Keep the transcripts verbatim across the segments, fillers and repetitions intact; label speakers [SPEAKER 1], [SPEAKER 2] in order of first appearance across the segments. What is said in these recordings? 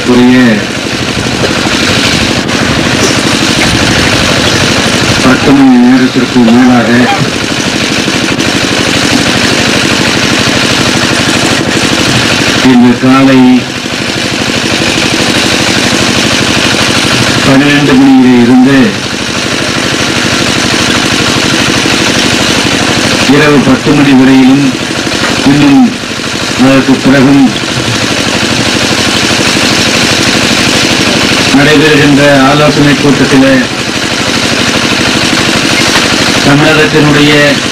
[SPEAKER 1] மரியாதைக்குரிய பத்து மணி நேரத்திற்கு மேலாக இன்று காலை பன்னிரண்டு மணியிலே இருந்து இரவு பத்து மணி வரையிலும் இன்னும் அதற்கு பிறகும் நடைபெறுகின்ற ஆலோசனை கூட்டத்தில் தமிழகத்தினுடைய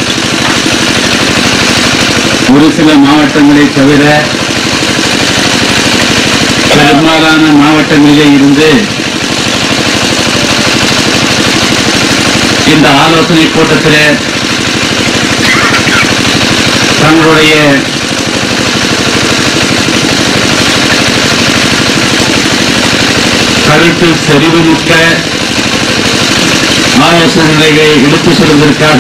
[SPEAKER 1] ஒரு சில மாவட்டங்களை தவிர பெரும்பாலான மாவட்டங்களிலே இருந்து இந்த ஆலோசனை கூட்டத்தில் தங்களுடைய கருத்து செறிவுமிக்க ஆலோசனைகளை எடுத்துச் செல்வதற்காக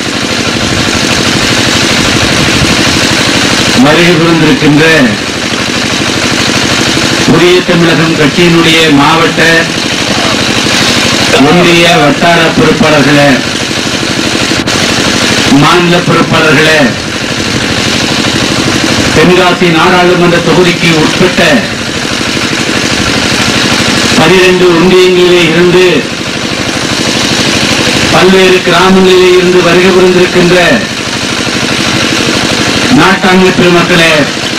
[SPEAKER 1] வருகை புரிந்திருக்கின்ற புதிய தமிழகம் கட்சியினுடைய மாவட்ட ஒன்றிய வட்டார பொறுப்பாளர்களே, மாநில பொறுப்பாளர்களே, தென்காசி நாடாளுமன்ற தொகுதிக்கு உட்பட்ட பனிரெண்டு ஒன்றியங்களிலே இருந்து பல்வேறு கிராமங்களிலே இருந்து வருகை புரிந்திருக்கின்ற நாட்டாண்மை பெருமக்களே,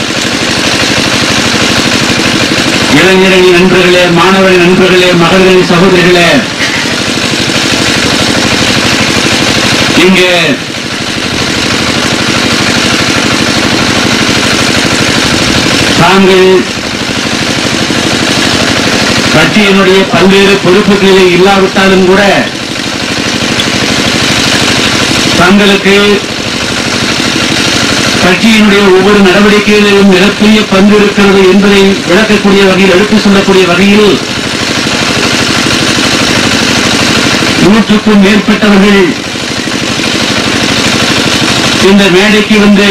[SPEAKER 1] இளைஞரணி நண்பர்களே, மாணவ நண்பர்களே, மகளிரணி சகோதரிகளே, இங்கே தாங்கள் கட்சியினுடைய பல்வேறு பொறுப்புகளிலே இல்லாவிட்டாலும் கூட தங்களுக்கு கட்சியினுடைய ஒவ்வொரு நடவடிக்கைகளிலும் மிகப்பெரிய பங்கு இருக்கிறது என்பதை விளக்கக்கூடிய வகையில் எடுத்துச் சொல்லக்கூடிய வகையில் நூற்றுக்கும் மேற்பட்டவர்கள் இந்த மேடைக்கு வந்து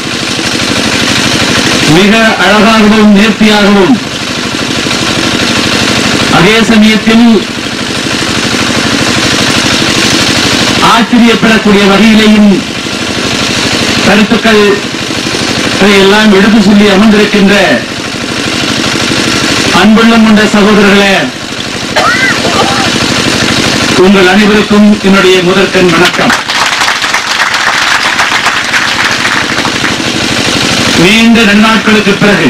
[SPEAKER 1] மிக அழகாகவும் நேர்த்தியாகவும் அதே சமயத்தில் ஆச்சரியப்படக்கூடிய வகையிலேயும் கருத்துக்கள் எல்லாம் எடுத்து சொல்லி அமர்ந்திருக்கின்ற அன்புள்ளம் கொண்ட சகோதரர்களே, உங்கள் அனைவருக்கும் என்னுடைய முதற்கண் வணக்கம். நீண்ட நன்னாட்களுக்கு பிறகு,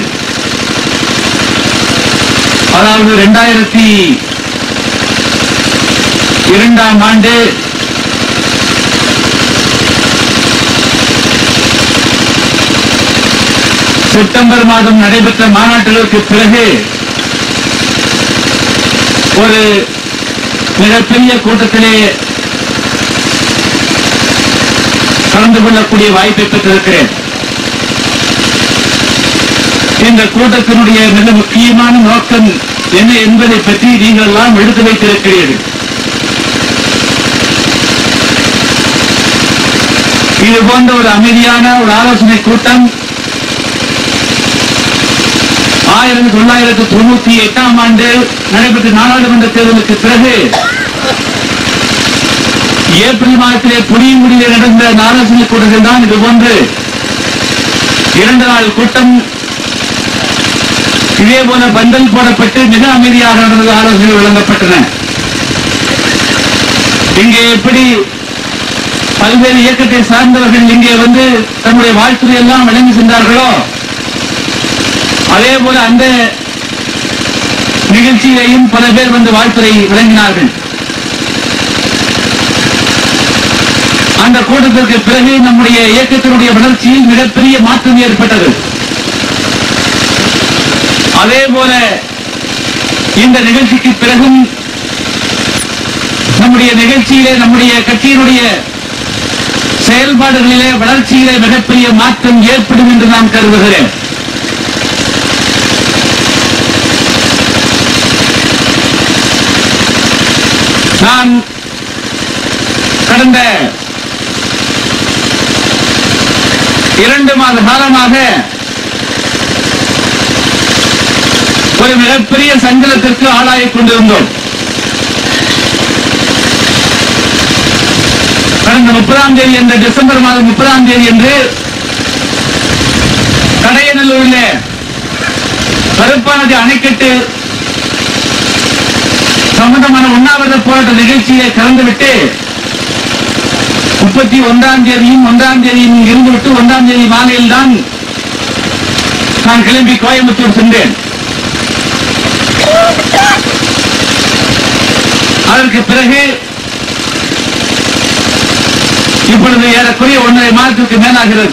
[SPEAKER 1] அதாவது இரண்டாயிரத்தி இரண்டாம் ஆண்டு செப்டம்பர் மாதம் நடைபெற்ற மாநாட்டிற்கு பிறகு ஒரு மிகப்பெரிய கூட்டத்திலே கலந்து கொள்ளக்கூடிய வாய்ப்பை பெற்றிருக்கிறேன். இந்த கூட்டத்தினுடைய மிக முக்கியமான நோக்கம் என்ன என்பதை பற்றி நீங்கள் எல்லாம் எடுத்து வைத்திருக்கிறீர்கள். இது போன்ற ஒரு அமைதியான ஒரு ஆலோசனை கூட்டம் ஆயிரத்தி தொள்ளாயிரத்தி தொண்ணூத்தி எட்டாம் ஆண்டு நடைபெற்ற நாடாளுமன்ற தேர்தலுக்கு பிறகு ஏப்ரல் மாதத்திலே புளியங்குடியிலே நடந்த ஆலோசனை கூட்டத்தில் தான் இது போன்று இரண்டு நாள் கூட்டம் இதே போல பந்தல் போடப்பட்டு மிக அமைதியாக நடந்த ஆலோசனை வழங்கப்பட்டன. இங்கே எப்படி பல்வேறு இயக்கத்தை சார்ந்தவர்கள் இங்கே வந்து தன்னுடைய வாழ்த்துறை எல்லாம் வழங்கி சென்றார்களோ, அதே போல அந்த நிகழ்ச்சியிலேயும் பல பேர் வந்து வாழ்த்துறை வழங்கினார்கள். அந்த கூட்டத்திற்கு பிறகு நம்முடைய இயக்கத்தினுடைய வளர்ச்சியில் மிகப்பெரிய மாற்றம் ஏற்பட்டது. அதே போல இந்த நிகழ்ச்சிக்கு பிறகும் நம்முடைய நிகழ்ச்சியிலே நம்முடைய கட்சியினுடைய செயல்பாடுகளிலே வளர்ச்சியிலே மிகப்பெரிய மாற்றம் ஏற்படும் என்று நான் கருதுகிறேன். நான் கடந்த இரண்டு மாத காலமாக ஒரு மிகப்பெரிய சஞ்சலத்திற்கு ஆளாகிக் கொண்டிருந்தோம். கடந்த முப்பதாம் தேதி என்ற டிசம்பர் மாதம் முப்பதாம் தேதி என்று கடையநல்லூரில் கருப்பானது அணைக்கட்டு சம்பந்தமான உண்ணாவிரத போராட்ட நிகழ்ச்சியை கலந்துவிட்டு முப்பத்தி ஒன்றாம் தேதியும் ஒன்றாம் தேதியும் இருந்துவிட்டு ஒன்றாம் தேதி மாலையில் தான் நான் கிளம்பி கோயம்புத்தூர் சென்றேன். அதற்கு பிறகு இப்பொழுது ஏறக்குறைய ஒன்றரை மாதத்திற்கு மேலாகிறது.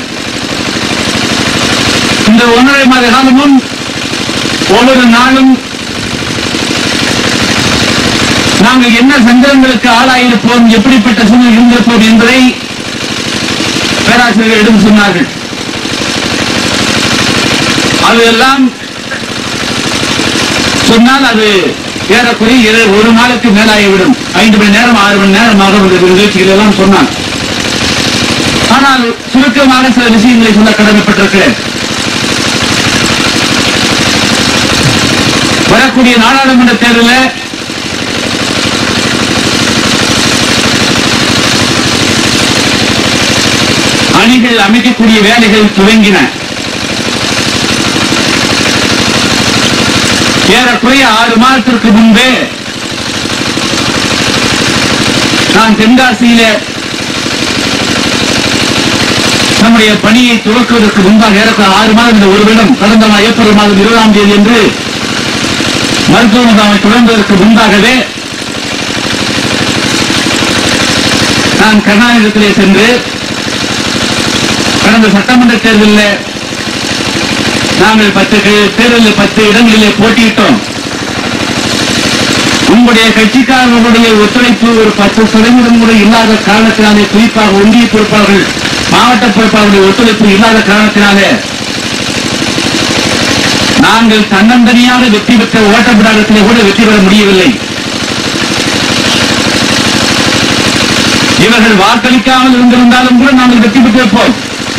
[SPEAKER 1] இந்த ஒன்றரை மாத காலமும் ஒவ்வொரு நாளும் நாங்கள் என்ன சங்கடங்களுக்கு ஆளாயிருப்போம், எப்படிப்பட்ட சூழ்நிலை இருந்திருப்போம் என்பதை பேராசிரியர்கள் எடுத்து சொன்னார்கள். அதெல்லாம் சொன்னால் அது ஏறக்குறைய ஒரு நாளுக்கு மேலாகிவிடும். ஐந்து மணி நேரம் ஆறு மணி நேரமாக நிகழ்ச்சிகள் எல்லாம் சொன்னான். ஆனால் சுருக்கமாக சில விஷயங்களை சொல்ல கடமைப்பட்டிருக்கிறேன். வரக்கூடிய நாடாளுமன்ற தேர்தலில் அணிகள் அமைக்கக்கூடிய வேலைகள் துவங்கின. ஏறக்குறைய ஆறு மாதத்திற்கு முன்பே நான் தென்காசியில நம்முடைய பணியை துவக்குவதற்கு முன்பாக ஏறக்குறைய ஆறு மாதம் இந்த ஒரு வருடம் கடந்த ஏப்ரல் மாதம் இருபதாம் தேதி என்று மருத்துவ முகாமை தொடர்ந்ததற்கு முன்பாகவே நான் கர்நாடகத்திலே சென்று கடந்த சட்டமன்ற தேர்தலில் நாங்கள் பத்து தேர்தலில் பத்து இடங்களிலே போட்டியிட்டோம். உங்களுடைய கட்சிக்காரர்களுடைய ஒத்துழைப்பு ஒரு பத்து சதவீதம் கூட இல்லாத காரணத்தினாலே, குறிப்பாக ஒன்றிய பொறுப்பாளர்கள் மாவட்ட பொறுப்பாளர்களுடைய ஒத்துழைப்பு இல்லாத காரணத்தினாலே நாங்கள் தன்னந்தனியாக வெற்றி பெற்ற ஓட்டப்படாரத்திலே கூட வெற்றி பெற முடியவில்லை. இவர்கள் வாக்களிக்காமல் இருந்திருந்தாலும் கூட நாங்கள் வெற்றி பெற்றிருப்போம்.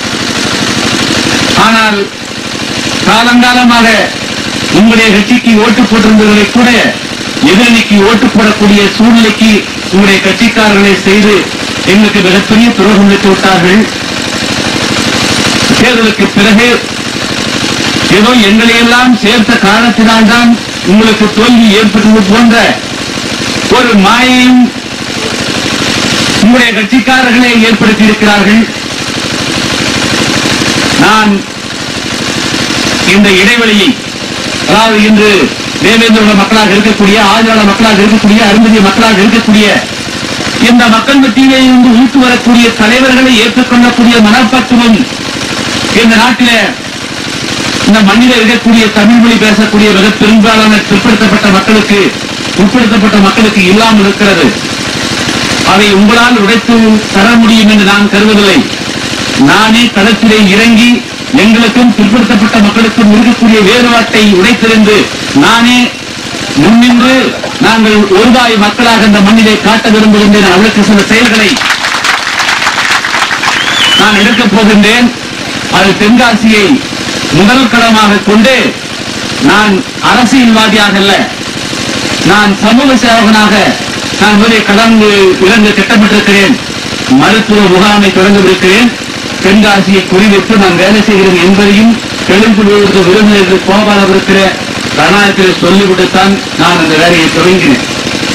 [SPEAKER 1] ஆனால் காலங்காலமாக உங்களுடைய கட்சிக்கு ஓட்டு போட்டிருந்தவர்களை கூட எதிரணிக்கு ஓட்டு போடக்கூடிய சூழ்நிலைக்கு உங்களுடைய கட்சிக்காரர்களை செய்து எங்களுக்கு மிகப்பெரிய துரோகம் வைத்து விட்டார்கள். தேர்தலுக்கு பிறகு ஏதோ எங்களை எல்லாம் சேர்த்த காரணத்தினால்தான் உங்களுக்கு தோல்வி ஏற்பட்டது போன்ற ஒரு மாயையும் உங்களுடைய கட்சிக்காரர்களை ஏற்படுத்தி இருக்கிறார்கள். நான் இந்த இடைவெளியை, அதாவது இன்று தேவேந்திர மக்களாக இருக்கக்கூடிய, ஆதிவாழ மக்களாக இருக்கக்கூடிய, அருந்ததிய மக்களாக இருக்கக்கூடிய இந்த மக்கள் மத்தியிலே இருந்து ஊட்டு வரக்கூடிய தலைவர்களை ஏற்றுக்கொள்ளக்கூடிய மனப்பக்குவம் இந்த நாட்டிலே இந்த மண்ணில் இருக்கக்கூடிய தமிழ் மொழி பேசக்கூடிய மிக பெரும்பாலான பிற்படுத்தப்பட்ட மக்களுக்கு உட்படுத்தப்பட்ட மக்களுக்கு இல்லாமல் இருக்கிறது. அதை உங்களால் உடைத்து தர முடியும் என்று நான் கருதவில்லை. நானே களத்திலே இறங்கி எங்களுக்கும் பிற்படுத்தப்பட்ட மக்களுக்கும் இருக்கக்கூடிய வேறுபாட்டை உடைத்திருந்து நானே முன்னின்று நாங்கள் ஒருவாய் மக்களாக இந்த மண்ணிலே காட்ட விரும்புகின்றேன். அதற்கு சில செயல்களை நான் எடுக்கப் போகின்றேன். அது தென்காசியை முதல் களமாக கொண்டு நான் அரசியல்வாதியாக அல்ல, நான் சமூக சேவகனாக நான் முதலே கடந்து இறங்க திட்டமிட்டிருக்கிறேன். மருத்துவ முகாமை தொடங்கவிருக்கிறேன். தென்காசியை குறிவைத்து நான் வேலை செய்கிறேன் என்பதையும் தெலுங்கு விருந்தினர்கள் கோபாலவிருக்கிற கர்நாடகத்தில் சொல்லிவிட்டுத்தான் நான் அந்த வேலையை தொடங்கினேன்.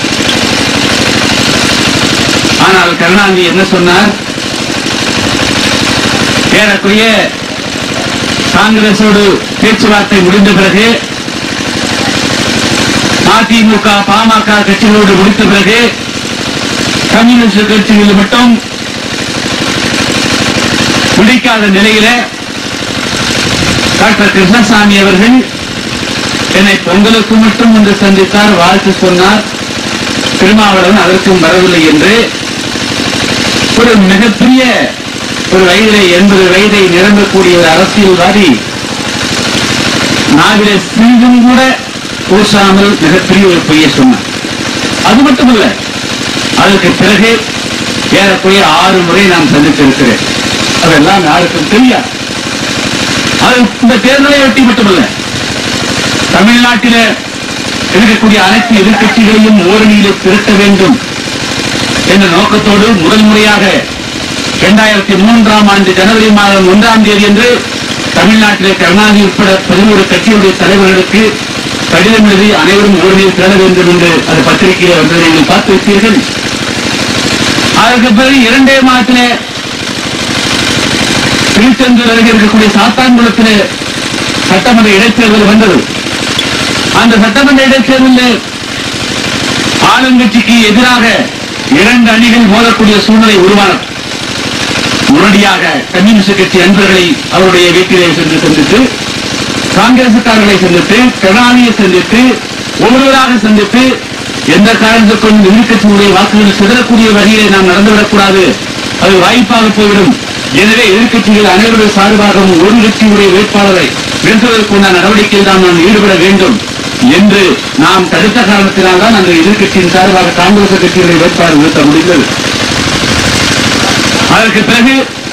[SPEAKER 1] ஆனால் கருணாநிதி என்ன சொன்னார்? ஏறக்குறைய காங்கிரசோடு பேச்சுவார்த்தை முடிந்த பிறகு, அதிமுக பாமக கட்சிகளோடு முடித்த பிறகு, கம்யூனிஸ்ட் கட்சிகளில் மட்டும் பிடிக்காத நிலையில டாக்டர் கிருஷ்ணசாமி அவர்கள் என்னை பொங்கலுக்கு மட்டும் வந்து சந்தித்தார், வாழ்த்து சொன்னார். திருமாவளவன் அதற்கும் வரவில்லை என்று ஒரு மிகப்பெரிய ஒரு வயதிலே எண்பது வயதை நிரம்பக்கூடிய ஒரு அரசியல்வாதி நாவிலே சிறிதும் கூட கூசாமல் மிகப்பெரிய ஒரு பொய்யை சொன்னார். அது மட்டுமல்ல, அதற்கு பிறகு ஏறக்குறைய ஆறு முறை நான் சந்தித்திருக்கிறேன். அதெல்லாம் யாருக்கும் தெரியாது. அது இந்த தேர்தலை ஒட்டி மட்டுமல்ல, தமிழ்நாட்டில் இருக்கக்கூடிய அனைத்து எதிர்க்கட்சிகளையும் ஓரணியிலே திரட்ட வேண்டும் என்ற நோக்கத்தோடு முதல் முறையாக இரண்டாயிரத்தி மூன்றாம் ஆண்டு ஜனவரி மாதம் ஒன்றாம் தேதி என்று தமிழ்நாட்டிலே கருணாநிதி உட்பட பதினோரு கட்சியுடைய தலைவர்களுக்கு கடிதம் எழுதி அனைவரும் ஓரணியில் திரள வேண்டும் என்று அது பத்திரிகையில் வந்ததை நீங்கள் பார்த்து வைத்தீர்கள். அதற்கு பிறகு இரண்டே மாதத்திலே திருச்செந்தூர் அருகே இருக்கக்கூடிய சாத்தான்குளத்திலே சட்டமன்ற இடைத்தேர்தல் வந்தது. அந்த சட்டமன்ற இடைத்தேர்தலில் ஆளுங்கட்சிக்கு எதிராக இரண்டு அணிகள் மோதக்கூடிய சூழ்நிலை உருவானது. உடனடியாக கம்யூனிஸ்ட் கட்சி நண்பர்களை அவருடைய வீட்டிலே சென்று சந்தித்து, காங்கிரசுக்காரர்களை சந்தித்து, கருணாநிதியை சந்தித்து, ஒவ்வொருவராக சந்தித்து, எந்த காரணத்துக்கும் எதிர்க்கட்சியுடைய வாக்குகள் சிதறக்கூடிய வகையிலே நாம் நடந்துவிடக்கூடாது, அது வாய்ப்பாக போய்விடும். எனவே எதிர்க்கட்சிகள் அனைவருடைய சார்பாகவும் ஒரு கட்சியுடைய வேட்பாளரை நிறுத்துவதற்குண்டான நடவடிக்கையில் தான் நாம் ஈடுபட வேண்டும் என்று நாம் தடுத்த காரணத்தினால் தான் அந்த எதிர்க்கட்சியின் சார்பாக காங்கிரஸ் கட்சியுடைய வேட்பாளர் நிறுத்த முடிந்தது. அதற்கு பிறகு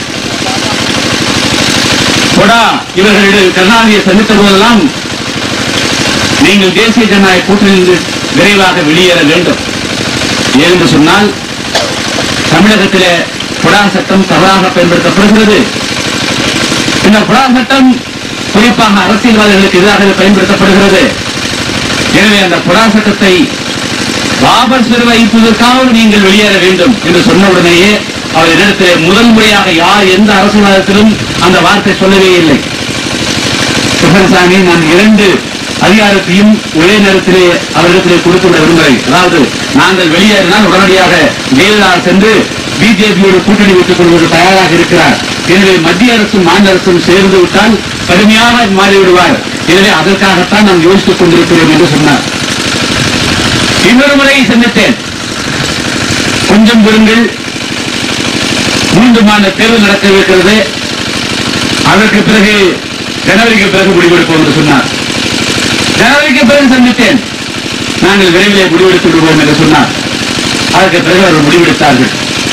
[SPEAKER 1] கொடா இவர்களிடம் கருணாநிதியை சந்தித்த போதெல்லாம் நீங்கள் தேசிய ஜனநாயக கூட்டணியில் விரைவாக வெளியேற வேண்டும் என்று சொன்னால் தமிழகத்திலே கொடா சட்டம் தவறாக பயன்படுத்தப்படுகிறது. இந்த கொடா சட்டம் குறிப்பாக அரசியல்வாதிகளுக்கு எதிராக பயன்படுத்தப்படுகிறது. எனவே அந்த கொடா சட்டத்தை வாபஸ் பெற வைப்பதற்காக நீங்கள் வெளியேற வேண்டும் என்று சொன்ன உடனேயே அவர் இடத்திலே முதல் முறையாக யார் எந்த அரசியல்வாதத்திலும் அந்த வார்த்தை சொல்லவே இல்லை. சுப்பரசாமி, நான் இரண்டு அதிகாரத்தையும் ஒரே நேரத்திலே அவரிடத்திலே கொடுத்துள்ள விரும்புகிறேன். அதாவது நாங்கள் வெளியேறினால் உடனடியாக ஜெயலலிதா சென்று பிஜேபியோடு கூட்டணி வைத்துக் கொள்வது தயாராக இருக்கிறார். எனவே மத்திய அரசும் மாநில அரசும் சேர்ந்து விட்டால் கடுமையாக மாறிவிடுவார். எனவே அதற்காகத்தான் நாம் யோசித்துக் கொண்டிருக்கிறோம் என்று சொன்னார். இன்னொரு முறை சந்தித்தேன். கொஞ்சம் பொறுங்கள், மூன்று மாநில தேர்தல் நடக்கவிருக்கிறது, அதற்கு பிறகு ஜனவரிக்கு பிறகு முடிவெடுப்போம் என்று சொன்னார். ஜனவரிக்கு பிறகு சந்தித்தேன். நாங்கள் விரைவிலே முடிவெடுத்து விடுவோம் என்று சொன்னார். அதற்கு பிறகு அவர்கள் முடிவெடுத்தார்கள்.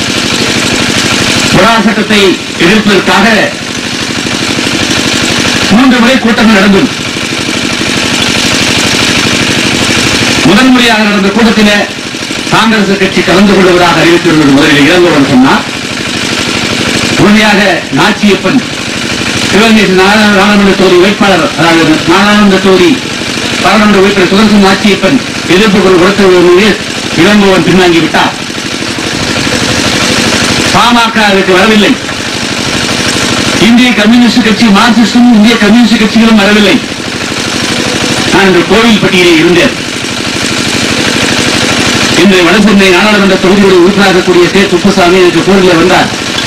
[SPEAKER 1] கொடா சட்டத்தை எதிர்ப்பதற்காக மூன்று முறை கூட்டங்கள் நடந்தது. முதல் முறையாக நடந்த கூட்டத்தில் காங்கிரஸ் கட்சி கலந்து கொள்வதாக அறிவித்திருந்தது. முதலில் இளங்கோவன் சொன்னார். உறுதியாக நாச்சியப்பன் சிவகங்கை நாடாளுமன்ற தொகுதி வேட்பாளர், அதாவது நாடாளுமன்ற தொகுதி பாராளுமன்ற உறுப்பினர் சுதர்சன் நாச்சியப்பன் எதிர்ப்பு குரல் கொடுத்த இளங்கோவன் பின்வாங்கிவிட்டார். பாமக அதற்கு வரவில்லை. இந்திய கம்யூனிஸ்ட் கட்சி, மார்க்சிஸ்டும் இந்திய கம்யூனிஸ்ட் கட்சிகளும் வரவில்லை. நான் இந்த கோவில்பட்டியிலே இருந்தேன். இன்று வடசென்னை நாடாளுமன்ற தொகுதியோடு உறுப்பினராகக்கூடிய கே குப்புசாமி எனக்கு கோரிலே வந்தார்.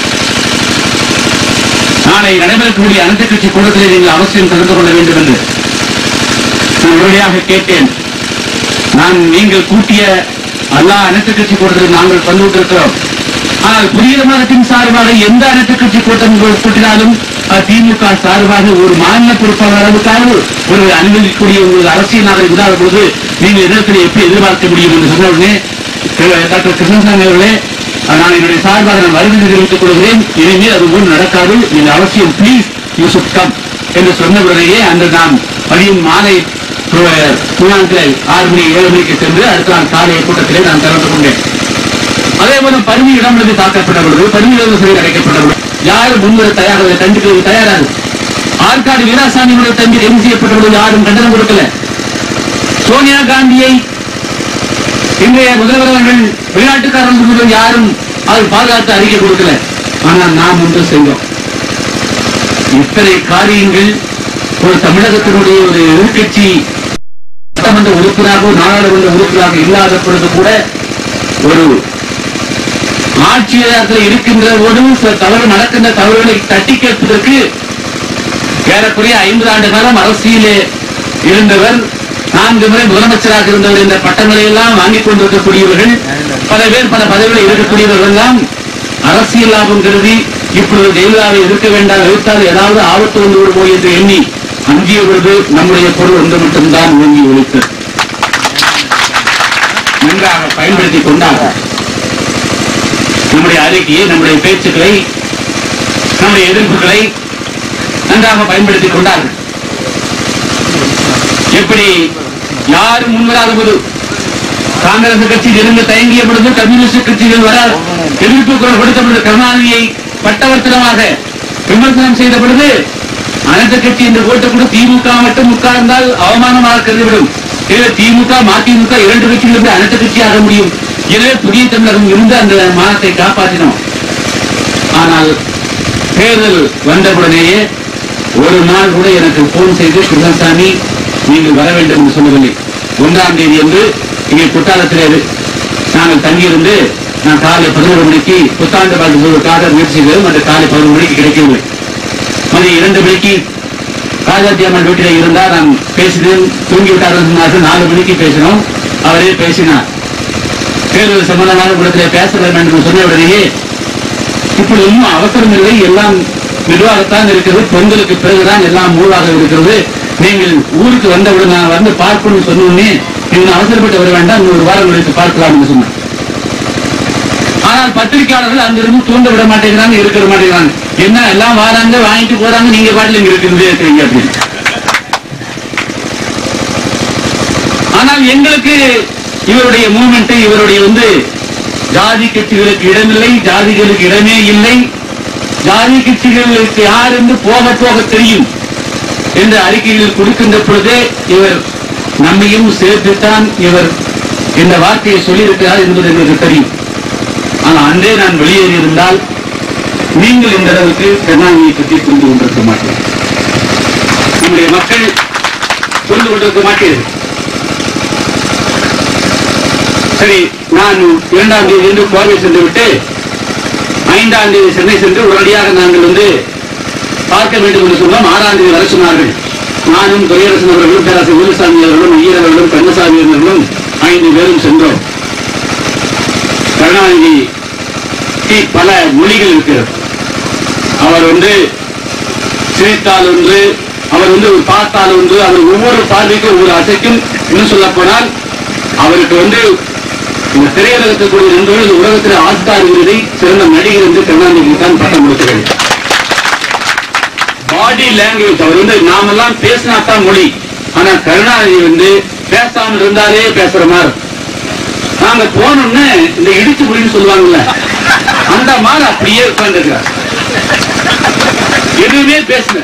[SPEAKER 1] நாளை நடைபெறக்கூடிய அனைத்து கட்சி கூட்டத்திலே நீங்கள் அவசியம் கலந்து கொள்ள வேண்டும் என்று நான் உடனடியாக கேட்டேன். நான் நீங்கள் கூட்டிய எல்லா அனைத்து கட்சி கூட்டத்தில் நாங்கள் பங்கு கொண்டிருக்கிறோம். ஆனால் புதிய மாநிலத்தின் சார்பாக எந்த அனைத்து கட்சி கூட்டம் கூட்டினாலும் திமுக சார்பாக ஒரு மாநில பொறுப்பாளர் அளவுக்காக ஒரு அனுமதிக்கூடிய ஒரு அரசியல் நாளை இல்லாத பொழுது நீங்கள் இடத்தில் எப்படி எதிர்பார்க்க முடியும் என்று சொன்ன உடனே டாக்டர் கிருஷ்ணசாமி அவர்களே, நான் என்னுடைய சார்பாக நான் வருகை தெரிவித்துக் கொள்கிறேன். இனிமேல் அது ஒன்று நடக்காது. நீங்கள் அவசியம் பிளீஸ் யூ ஷுட் கம் என்று சொன்ன உடனேயே அன்று நான் மதியம் மாலை ஆறு மணி ஏழு மணிக்கு சென்று அடுத்த நாள் காலை கூட்டத்திலே நான் கலந்து கொண்டேன். அதே போல பருவி இடமிருந்து தாக்கப்பட்ட பொழுது, பருவி சிறை அடைக்கப்பட்ட பொழுது யாரும் முன்வர தயாராக கண்டிப்பது தயாராக. ஆற்காடு வீராசாமியோட தம்பி கைது செய்யப்பட்ட பொழுது யாரும் கண்டனம் கொடுக்கல. சோனியா காந்தியை இன்றைய முதல்வர்கள் வெளிநாட்டுக்காரர்கள் யாரும் அவர் பாதுகாத்து அறிக்கை கொடுக்கல. ஆனால் நாம் ஒன்று செய்வோம். இத்தனை காரியங்கள் ஒரு தமிழகத்தினுடைய ஒரு எதிர்கட்சி சட்டமன்ற உறுப்பினராக நாடாளுமன்ற உறுப்பினராக இல்லாத பொழுது கூட ஒரு ஆட்சியாளர்கள் இருக்கின்ற போது தவறு நடக்கின்ற தவறுகளை தட்டி கேட்பதற்கு ஏறக்குறைய ஐம்பது ஆண்டு காலம் அரசியலே இருந்தவர், நான்கு முறை முதலமைச்சராக இருந்தவர் என்ற பட்டங்களை எல்லாம் வாங்கிக் கொண்டிருக்கக்கூடியவர்கள், பல பேர் பல பதவிகளில் இருக்கக்கூடியவர்கள் எல்லாம் அரசியல் லாபம் கருதி இப்பொழுது ஜெயலலிதாவை எதிர்க்க வேண்டாம், எதிர்த்தால் ஏதாவது ஆபத்து வந்து விடுமோ என்று எண்ணி அஞ்சிய பொழுது நம்முடைய பொருள் ஒன்று மட்டும்தான் ஓங்கி ஒழித்தது. நன்றாக பயன்படுத்திக் கொண்டார்கள். நம்முடைய அறிக்கையை, நம்முடைய பேச்சுக்களை, நம்முடைய எதிர்ப்புகளை நன்றாக பயன்படுத்திக் கொண்டார்கள். எப்படி யாரும் முன்வராத போது காங்கிரஸ் கட்சியில் இருந்து தயங்கிய பொழுது கம்யூனிஸ்ட் கட்சிகள் வர எதிர்ப்பு குரல் கொடுத்த பொழுது கருணாநிதியை பட்டவர்த்தனமாக விமர்சனம் செய்த பொழுது அனைத்து கட்சி என்று போட்டு கூட திமுக மட்டும் உட்கார்ந்தால் அவமானமாக கருதிவிடும். திமுக மதிமுக இரண்டு கட்சிகளுக்கு அனைத்து கட்சியாக முடியும். எனவே புதிய தமிழகம் இருந்து அந்த மானத்தை காப்பாற்றினோம். ஆனால் தேர்தல் வந்தவுடனேயே ஒரு நாள் கூட எனக்கு போன் செய்து கிருஷ்ணசாமி நீங்கள் வர வேண்டும் என்று சொல்லவில்லை. ஒன்றாம் தேதி என்று இங்கே குற்றாலத்தில் நாங்கள் தங்கியிருந்து நான் காலை பதினோரு மணிக்கு புத்தாண்டு வாழ்த்துவதற்காக முயற்சி செய்தோம். அந்த காலை பதினொரு மணிக்கு கிடைக்கவில்லை. மணி இரண்டு மணிக்கு ராஜாஜி அம்மன் வீட்டில் இருந்தால் நான் பேசினேன். தூங்கிவிட்டார்கள் சொன்னார்கள். நாலு மணிக்கு பேசினோம். அவரே பேசினார். தேர்தல் சம்பந்தமான இடத்திலே பேச வேண்டும் என்று சொன்ன உடனேயே இப்படி ஒன்றும் அவசரம் இல்லை, எல்லாம் மெதுவாகத்தான் இருக்கிறது, பொங்கலுக்கு பிறகுதான் எல்லாம் மூவாக இருக்கிறது, நீங்கள் ஊருக்கு வந்தவுடன் நான் வந்து பார்க்கணும்னு சொன்னோடனே நீங்கள் அவசரப்பட்டு வர வேண்டாம், ஒரு வாரம் கழித்து பார்க்கலாம் என்று சொன்னார். ஆனால் பத்திரிகையாளர்கள் அங்கிருந்து தூண்ட விட மாட்டேங்கிறாங்க, இருக்க மாட்டேங்கிறாங்க. என்ன எல்லாம் வராங்க, வாங்கிட்டு போறாங்க, நீங்க பாட்டில் இங்க இருக்கிறதே இருக்கிறீங்க அப்படின்னு. ஆனால் எங்களுக்கு இவருடைய மூவ்மெண்ட், இவருடைய வந்து ஜாதி கட்சிகளுக்கு இடமில்லை, ஜாதிகளுக்கு இடமே இல்லை, ஜாதி கட்சிகளுக்கு யார் என்று போக போக தெரியும் என்ற அறிக்கையில் கொடுக்கின்ற பொழுதே இவர் நம்மையும் சேர்த்துத்தான் இவர் இந்த வார்த்தையை சொல்லியிருக்கிறார் என்பது எங்களுக்கு தெரியும். ஆனால் அன்றே நான் வெளியேறி இருந்தால் நீங்கள் இந்த அளவுக்கு கருணாநிதியை பற்றி புரிந்து கொண்டிருக்க மாட்டேன், நம்முடைய மக்கள் புரிந்து கொண்டிருக்க மாட்டீர்கள். சரி, நான் இரண்டாம் தேதி என்று கோவை சென்று விட்டு ஐந்தாம் தேதி சென்னை சென்று உடனடியாக நாங்கள் வந்து பார்க்க வேண்டும் என்று சொன்னோம். ஆறாம் தேதி வர சொன்னார்கள். நானும் துரையரசன் அவர்களும் பேராசிரியர் வேலுசாமி அவர்களும் ஐயரவர்களும் கண்ணசாமி அவர்களும் ஐந்து பேரும் சென்றோம். கருணாநிதி பல மொழிகள் இருக்கிறது. அவர் வந்து சிரித்தால் ஒன்று, அவர் வந்து பார்த்தால் ஒன்று, அவர் ஒவ்வொரு பார்வைக்கும் ஒவ்வொரு அசைக்கும். இன்னும் சொல்ல போனால் அவருக்கு வந்து இந்த திரையுலகத்துக்குரிய நண்பர்கள் உலகத்தில் ஆஸ்கார் விருதை சிறந்த நடிகர் என்று கருணாநிதிக்கு தான் பட்டம் கொடுக்கிறது. பாடி லாங்குவேஜ் அவர் வந்து நாமெல்லாம் பேசினாத்தான் மொழி, ஆனா கருணாநிதி வந்து பேசாமல் இருந்தாலே பேசுற மாதிரி. நாங்க போனோம்னு இந்த இடிச்சு முடின்னு சொல்லுவாங்கல்ல, அந்த மாதிரி அப்படியே உட்கார்ந்துருக்கிறார், எதுவுமே பேசல.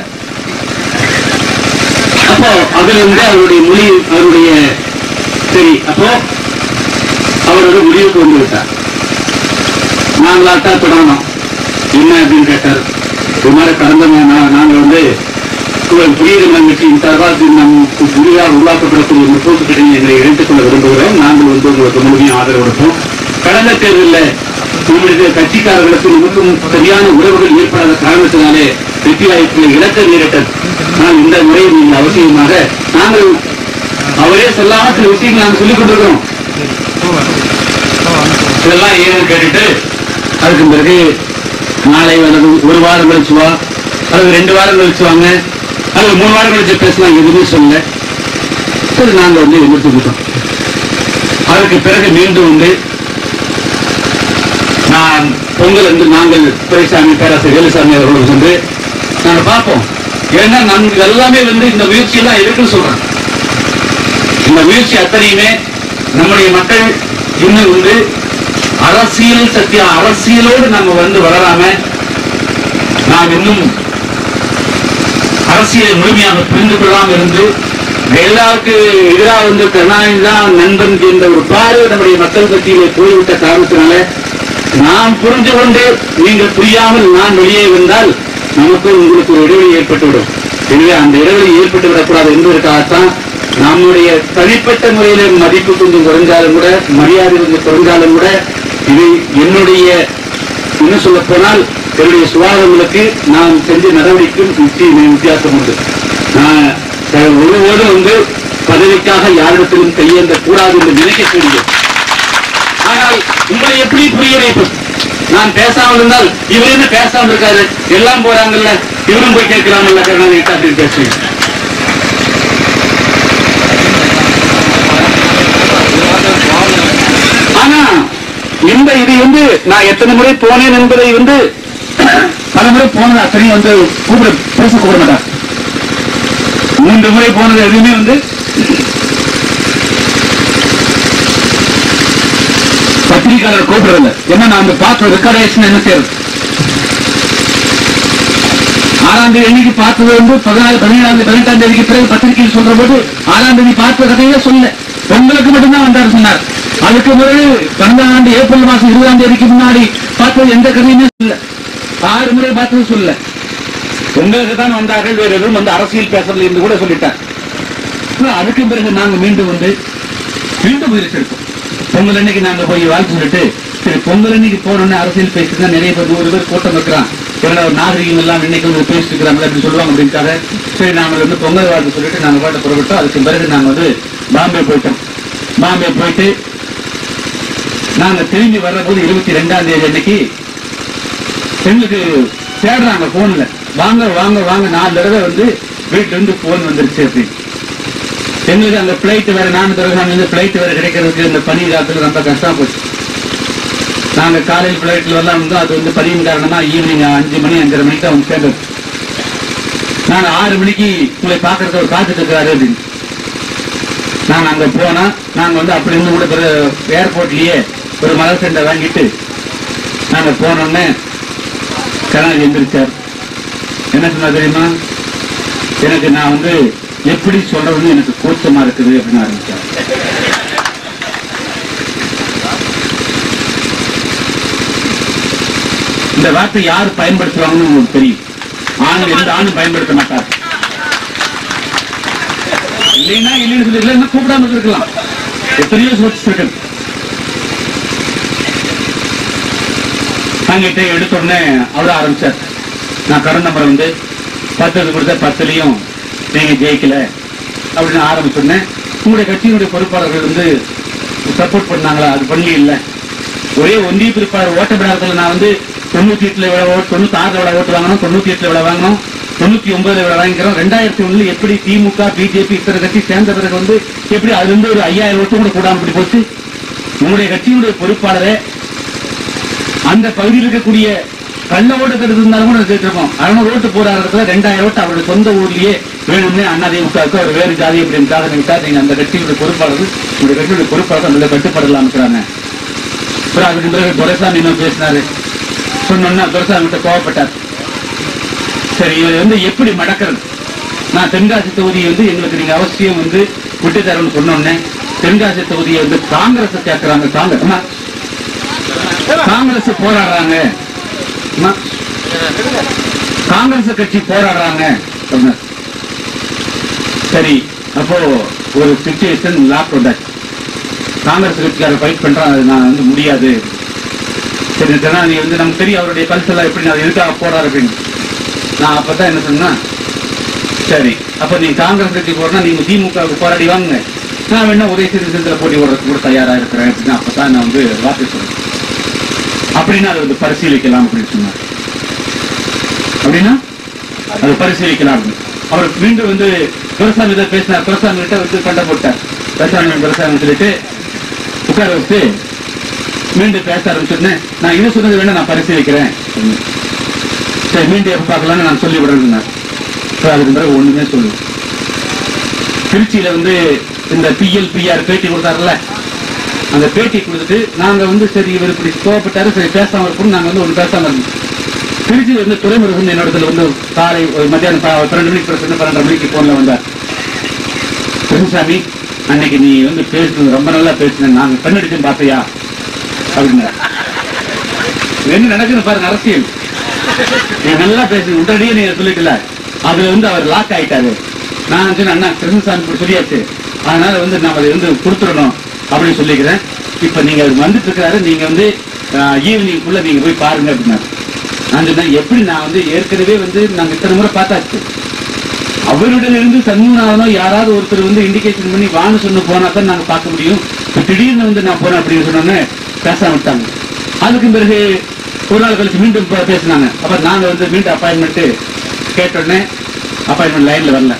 [SPEAKER 1] அப்போ அதுல இருந்து அவருடைய மொழி, அவருடைய சரி, அப்போ அவர் ஒரு முடிவுக்கு வந்து விட்டார். நாங்களாத்தான் தொடரணும். என்ன அப்படின்னு கேட்டார். இது மாதிரி கடந்த நாங்கள் வந்து புதிய தமிழகம் கட்சியின் சார்பாக நம் புதிதாக உருவாக்கப்படக்கூடிய முற்போக்கு திட்டங்களை எங்களை இணைத்துக் கொள்ள விரும்புகிறோம். நாங்கள் வந்து உங்களுக்கு முழுமையாக ஆதரவு கொடுப்போம். கடந்த தேர்தலில் நம்முடைய கட்சிக்காரர்களுக்கு நமக்கும் சரியான உறவுகள் ஏற்படாத காரணத்தினாலே வெற்றி வாய்ப்புகளை இழக்க நேரிட்டது. ஆனால் இந்த முறையை நீங்கள் அவசியமாக நாங்கள் அவரே சொல்லாம சில விஷயங்கள் நாங்கள் சொல்லிக் கொண்டிருக்கிறோம். இதெல்லாம் ஏன்னு கேட்டுட்டு அதுக்கு பிறகு நாளை அல்லது ஒரு வாரம் கழிச்சு வா, அல்லது ரெண்டு வாரம் கழிச்சு வாங்க, அல்லது மூணு வாரம் கழிச்சு பேசலாம், எதுவுமே சொல்ல. சரி, நாங்கள் வந்து எதிர்த்துக்கிட்டோம். அதுக்கு பிறகு மீண்டும் வந்து நான் பொங்கல் வந்து நாங்கள் துரைசாமி பேராசிரியர் வேலுசாமி அவர்களுக்கு வந்து நாங்கள் பார்ப்போம். ஏன்னா நமக்கு எல்லாமே வந்து இந்த முயற்சி எல்லாம் இருக்குன்னு சொல்றேன். இந்த முயற்சி அத்தனையுமே நம்முடைய மக்கள் இன்னும் வந்து அரசியல் சத்திய அரசியலோடு நம்ம வந்து வளராம நாம் இன்னும் அரசியலை முழுமையாக புரிந்து கொள்ளாமல் இருந்து எல்லாருக்கு எதிராக வந்து கருணாநிதி தான் நண்பன் என்ற ஒரு பார்வை நம்முடைய மக்கள் கட்சியிலே போய்விட்ட காரணத்தினால நாம் புரிந்து கொண்டு நீங்கள் புரியாமல் நான் வெளியே வந்தால் நமக்கு உங்களுக்கு ஒரு இடைவெளி ஏற்பட்டுவிடும். எனவே அந்த இடைவெளி ஏற்பட்டு விடக்கூடாது என்பதற்காகத்தான் நம்முடைய தனிப்பட்ட முறையில மதிப்பு கொஞ்சம் குறைஞ்சாலும் கூட, மரியாதை கொஞ்சம் குறைஞ்சாலும் கூட, இது என்னுடைய இன்னும் சொல்ல போனால் என்னுடைய சுகாதாரங்களுக்கு நாம் செஞ்ச நடவடிக்கையும் நிச்சயம் வித்தியாசம் உண்டு. நான் ஒருவோடு வந்து பதவிக்காக யாரிடத்திலும் கையேந்த கூடாது என்று நினைக்கக்கூடிய, ஆனால் உங்களை எப்படி புரிய வைப்பது? நான் பேசாமல் இருந்தால் இவர் என்ன பேசாமல் இருக்காரு, எல்லாம் போறாங்கல்ல, இவரும் போய் கேட்கலாமல்ல கருணாநிதி அப்படின்னு பேசுவேன். ஆனா இந்த இது வந்து நான் எத்தனை முறை போனேன் என்பதை வந்து பல முறை போனது அத்தனையும் வந்து கூப்பிட பேச கூப்பிட மாட்டார். மூன்று முறை போனது எதுவுமே வந்து பத்திரிகையாளர் கூப்பிடுறதில்ல. என்ன நான் அந்த பார்த்து ரெக்கார்டேஷன் என்ன செய்யறது? ஆறாம் தேதி அன்னைக்கு பார்த்தது வந்து பதினாலு பதினேழாம் தேதி பதினெட்டாம் தேதிக்கு பிறகு பத்திரிகையில் சொல்ற போது ஆறாம் தேதி பார்த்த கதையே சொல்ல உங்களுக்கு மட்டும்தான் வந்தார் சொன்னார். அதுக்கு பிறகு கடந்த ஆண்டு ஏப்ரல் மாசம் இருபதாம் தேதிக்கு முன்னாடி பார்த்தது எந்த கதையுமே சொல்ல. ஆறு முறை பார்த்தது சொல்ல. உங்களுக்கு தான் வந்தார்கள், வேற எதுவும் வந்து அரசியல் பேசல என்று கூட சொல்லிட்டார். அதுக்கு பிறகு நாங்க மீண்டும் வந்து மீண்டும் முயற்சி எடுத்தோம். பொங்கல் அன்னைக்கு நாங்க போய் வாழ்த்து சொல்லிட்டு சரி பொங்கல் அன்னைக்கு போனோன்னு அரசியல் பேசிட்டு நிறைய பேர் நூறு பேர் கூட்டம் வைக்கிறான், இவங்க நாகரிகம் எல்லாம் இன்னைக்கு வந்து பேசிட்டு இருக்கிறாங்க அப்படின்னு சொல்லுவாங்க அப்படின்ட்டாங்க. சரி நாங்க வந்து பொங்கல் வாழ்த்து சொல்லிட்டு நாங்க பாட்டு புறப்பட்டோம். அதுக்கு பிறகு நாங்க வந்து பாம்பே போயிட்டோம். பாம்பே போயிட்டு நாங்க திரும்பி வர்ற போது இருபத்தி ரெண்டாம் தேதி அன்னைக்கு எங்களுக்கு தேடுறாங்க போன்ல, வாங்க வாங்க வாங்க நாலு தடவை வந்து வீட்டுல இருந்து போன் வந்துருச்சு அப்படின்னு. எங்களுக்கு அந்த பிளைட் வேற நானு தடவை பிளைட் வேற கிடைக்கிறதுக்கு இந்த பனி காலத்துல ரொம்ப கஷ்டம் போச்சு. நாங்க காலையில் பிளைட்ல எல்லாம் வந்து அது வந்து பனியின் காரணமா ஈவினிங் அஞ்சு மணி அஞ்சரை மணிக்கு தான் வந்து சேர்ந்தது. நாங்க ஆறு மணிக்கு உங்களை பாக்குறத ஒரு காத்துட்டு இருக்கிறாரு அப்படின்னு நாங்க அங்க போனா நாங்க வந்து அப்படி இருந்து கூட ஏர்போர்ட்லயே ஒரு மலர் சண்டை வாங்கிட்டு நாங்க போனோன்னு கருணாநிதி எந்திரிச்சார். என்ன சொன்னா தெரியுமா, எனக்கு நான் வந்து எப்படி சொல்றதுன்னு எனக்கு கூச்சமா இருக்குது அப்படின்னு ஆரம்பிச்சார். இந்த வார்த்தை யாரு பயன்படுத்துவாங்கன்னு உங்களுக்கு தெரியும். ஆணும் எந்த ஆணும் பயன்படுத்த மாட்டார். இல்லைன்னா இல்லைன்னு சொல்லி இல்லைன்னா கூப்பிடாம இருக்கலாம். எத்தனையோ சோர்ஸ் இருக்கு. நாங்கிட்ட எடுத்த உடனே அவர ஆரம்பிச்சார். நான் கடன் நம்பர் வந்து பத்து கொடுத்த பத்துலயும் நீங்க ஜெயிக்கல அப்படின்னு ஆரம்பிச்சோடனே உங்களுடைய கட்சியினுடைய பொறுப்பாளர்கள் வந்து சப்போர்ட் பண்ணாங்களா? அது பண்ணி இல்லை. ஒரே ஒன்றிய பொறுப்பாளர் ஓட்டப்படாததுல நான் வந்து தொண்ணூத்தி எட்டுல எவ்வளவு தொண்ணூத்தி ஆறுல எவ்வளவு ஓட்டு வாங்கணும், தொண்ணூத்தி எட்டுல எவ்வளவு வாங்கணும், தொண்ணூத்தி ஒன்பதுல எவ்வளவு வாங்கிக்கிறோம். ரெண்டாயிரத்தி ஒண்ணுல எப்படி திமுக பிஜேபி இத்தனை கட்சி சேர்ந்த பிறகு வந்து எப்படி அதுல இருந்து ஒரு ஐயாயிரம் ஓட்டு கூட கூடாம இப்படி போச்சு. உங்களுடைய கட்சியினுடைய பொறுப்பாளரை அந்த பகுதியில் இருக்கக்கூடிய கள்ள ஓட்டு கருது இருந்தாலும் கூட கேட்டிருக்கோம். அறுநூறு ஓட்டு போற இடத்துல ரெண்டாயிரம் ஓட்டு அவருடைய சொந்த ஊர்லயே வேணும்னே அண்ணாதிமுகவுக்கு அவர் வேறு ஜாதி அப்படின்றாக நீங்க அந்த கட்சியுடைய பொறுப்பாளர்கள் உங்களுடைய கட்சியுடைய பொறுப்பாளர்கள் அந்த கட்டுப்பாடலாம் இருக்கிறாங்க. அதுக்கு பிறகு துரைசாமி இன்னும் பேசினாரு. சொன்னோன்னா துரைசாமி கிட்ட கோவப்பட்டார். சரி இவர் வந்து எப்படி மடக்கிறது? நான் தென்காசி தொகுதியை வந்து எங்களுக்கு நீங்க அவசியம் வந்து விட்டு தரணும்னு சொன்னோன்னே தென்காசி தொகுதியை வந்து காங்கிரஸ் கேட்கிறாங்க. காங்கிரஸ் காங்கிரஸ் போராடுறாங்க, காங்கிரஸ் கட்சி போராடுறாங்க. சரி அப்போ ஒரு சிச்சுவேஷன் லாக் வந்தாச்சு. காங்கிரஸ் கட்சிக்கார ஃபைட் பண்றான், அது நான் வந்து முடியாது. சரி நீ வந்து நமக்கு தெரியும் அவருடைய கல்ச்சர்லாம் எப்படி நான் எதுக்காக போறாரு அப்படின்னு. நான் அப்பதான் என்ன சொன்னா, சரி அப்ப நீங்க காங்கிரஸ் கட்சி போறா நீங்க திமுகவுக்கு போராடி வாங்க, நான் வேணா உதய சிறுத்துல போட்டி ஓடுறதுக்கு கூட தயாரா இருக்கிறேன் அப்படின்னு அப்பதான் நான் வந்து வார்த்தை சொல்றேன். அப்படின்னா அதை வந்து பரிசீலிக்கலாம் அப்படின்னு சொன்னார். அப்படின்னா அதை பரிசீலிக்கலாம். அவர் மீண்டும் வந்து துரைசாமி தான் பேசினார். துரைசாமி கிட்ட வந்து சண்டை போட்டார். துரைசாமி துரைசாமி சொல்லிட்டு உட்கார வச்சு மீண்டும் பேச ஆரம்பிச்சிருந்தேன். நான் இது சொன்னது வேணா நான் பரிசீலிக்கிறேன். சரி மீண்டும் எப்ப பார்க்கலாம்னு நான் சொல்லி விடுறேன். அதுக்கு பிறகு ஒண்ணுமே சொல்லு. திருச்சியில வந்து இந்த பிஎல் பிஆர் பேட்டி கொடுத்தாருல்ல, அந்த பேட்டி கொடுத்துட்டு நாங்க வந்து சரி இவர் இப்படி கோவப்பட்டாரு, சரி பேசாம இருக்கும். நாங்க வந்து ஒண்ணு பேசாம இருந்தோம். திருச்சியில வந்து துறைமுருகன் என்னோடத்துல வந்து காலை மத்தியானம் பன்னெண்டு மணிக்கு பிரச்சனை பன்னெண்டரை மணிக்கு போன்ல வந்தார். கிருஷ்ணசாமி அன்னைக்கு நீ வந்து பேசுறது ரொம்ப நல்லா பேசுன, நாங்க கண்ணடிச்சு பார்த்தையா அப்படின்னா என்ன நடக்குன்னு பாருங்க. அரசியல் நீ நல்லா பேசு உடனடியே நீங்க சொல்லிக்கல. அதுல வந்து அவர் லாக் ஆயிட்டாரு. நான் சொன்ன அண்ணா கிருஷ்ணசாமி சொல்லியாச்சு, அதனால வந்து நான் அதை வந்து கொடுத்துடணும் அப்படின்னு சொல்லிக்கிறேன். இப்ப நீங்க வந்துட்டு இருக்கிறாரு, நீங்க வந்து ஈவினிங் குள்ள நீங்க போய் பாருங்க அப்படின்னா. நான் சொன்னேன் எப்படி நான் வந்து ஏற்கனவே வந்து நாங்க இத்தனை முறை பார்த்தாச்சு. அவருடன் இருந்து சண்முகநாதனோ யாராவது ஒருத்தர் வந்து இண்டிகேஷன் பண்ணி வான்னு சொன்ன போனா தான் நாங்க பார்க்க முடியும். திடீர்னு வந்து நான் போறேன் அப்படின்னு சொன்னோன்னே பேசாம விட்டாங்க. அதுக்கு பிறகு ஒரு நாள் கழிச்சு மீண்டும் பேசினாங்க. அப்ப நாங்க வந்து மீண்டும் அப்பாயின்மெண்ட் கேட்டோடனே அப்பாயின்மெண்ட் லைன்ல வரல.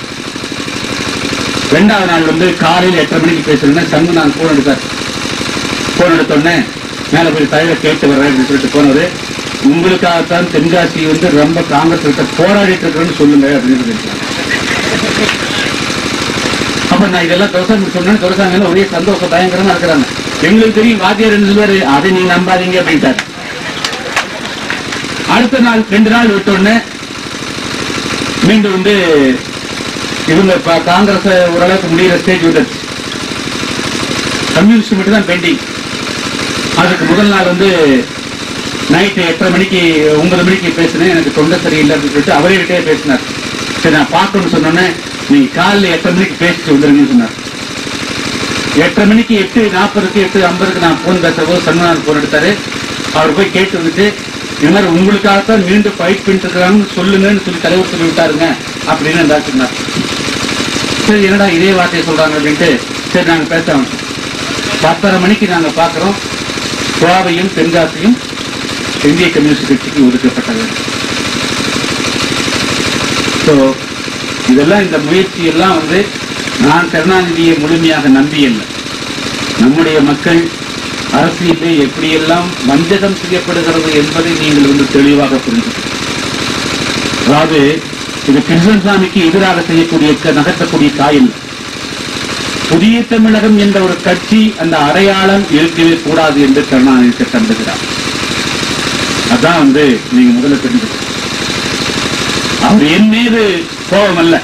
[SPEAKER 1] ரெண்டாவது நாள் வந்து காலையில் எட்டரை மணிக்கு பேசுறேன். சண்முகநாதன் போன் எடுத்தார். போன் எடுத்தோடனே மேல போய் தலையில கேட்டு வர்றேன் அப்படின்னு சொல்லிட்டு போனது. உங்களுக்காகத்தான் தென்காசி வந்து ரொம்ப காங்கிரஸ் கிட்ட போராடிட்டு இருக்கிறேன்னு சொல்லுங்க அப்படின்னு சொல்லியிருக்காங்க. அப்ப நான் இதெல்லாம் துரசாமி சொன்னேன். துரசாமி ஒரே சந்தோஷம் பயங்கரமா இருக்கிறாங்க. எங்களுக்கு தெரியும் வாத்தியார் என்ன சொல்லுவாரு, அதை நீங்க நம்பாதீங்க அப்படின்ட்டாரு. அடுத்த நாள் ரெண்டு நாள் விட்டோன்னு மீண்டும் வந்து இவங்க காங்கிரஸ் ஓரளவுக்கு முடிகிற ஸ்டேஜ் வந்துருச்சு. கம்யூனிஸ்ட் மட்டும் தான் பெண்டிங். அதுக்கு முதல் நாள் வந்து நைட்டு எட்டரை மணிக்கு ஒன்பது மணிக்கு பேசினேன். எனக்கு தொண்டை சரியில்லை அப்படின்னு சொல்லிட்டு அவரே கிட்டே பேசினார். சரி நான் பார்க்கணும்னு சொன்னோன்னே நீங்க காலையில் எட்டரை மணிக்கு பேசிட்டு வந்துருங்கன்னு சொன்னார். எட்டரை மணிக்கு எட்டு நாற்பதுக்கு எட்டு ஐம்பதுக்கு நான் போன் பேசும்போது சண்முகநாதன் போன் எடுத்தாரு. அவர் போய் கேட்டு வந்துட்டு இது மாதிரி உங்களுக்காகத்தான் மீண்டும் ஃபைட் பண்ணிட்டு இருக்காங்கன்னு சொல்லுங்கன்னு சொல்லி தலைவர் சொல்லி விட்டாருங்க அப்படின்னு இருந்தா சொன்னார். சரி என்னடா இதே வார்த்தையை சொல்றாங்க அப்படின்ட்டு சரி நாங்க பேச பத்தரை மணிக்கு நாங்க பாக்குறோம் கோவையும் தென்காசியும் இந்திய கம்யூனிஸ்ட் கட்சிக்கு ஒதுக்கப்பட்டது. இதெல்லாம் இந்த முயற்சி எல்லாம் வந்து நான் கருணாநிதியை முழுமையாக நம்பியல்ல. நம்முடைய மக்கள் அரசியலே எப்படியெல்லாம் வஞ்சகம் செய்யப்படுகிறது என்பதை நீங்கள் வந்து தெளிவாக புரிந்து, அதாவது இது கிருஷ்ணசாமிக்கு எதிராக செய்யக்கூடிய நகர்த்தக்கூடிய காயில் புதிய தமிழகம் என்ற ஒரு கட்சி அந்த அடையாளம் இருக்கவே கூடாது என்று கருணாநிதி திட்டமிடுகிறார். அதான் வந்து நீங்க முதல்ல தெரிஞ்சு அவர் என் மீது கோபம் அல்ல.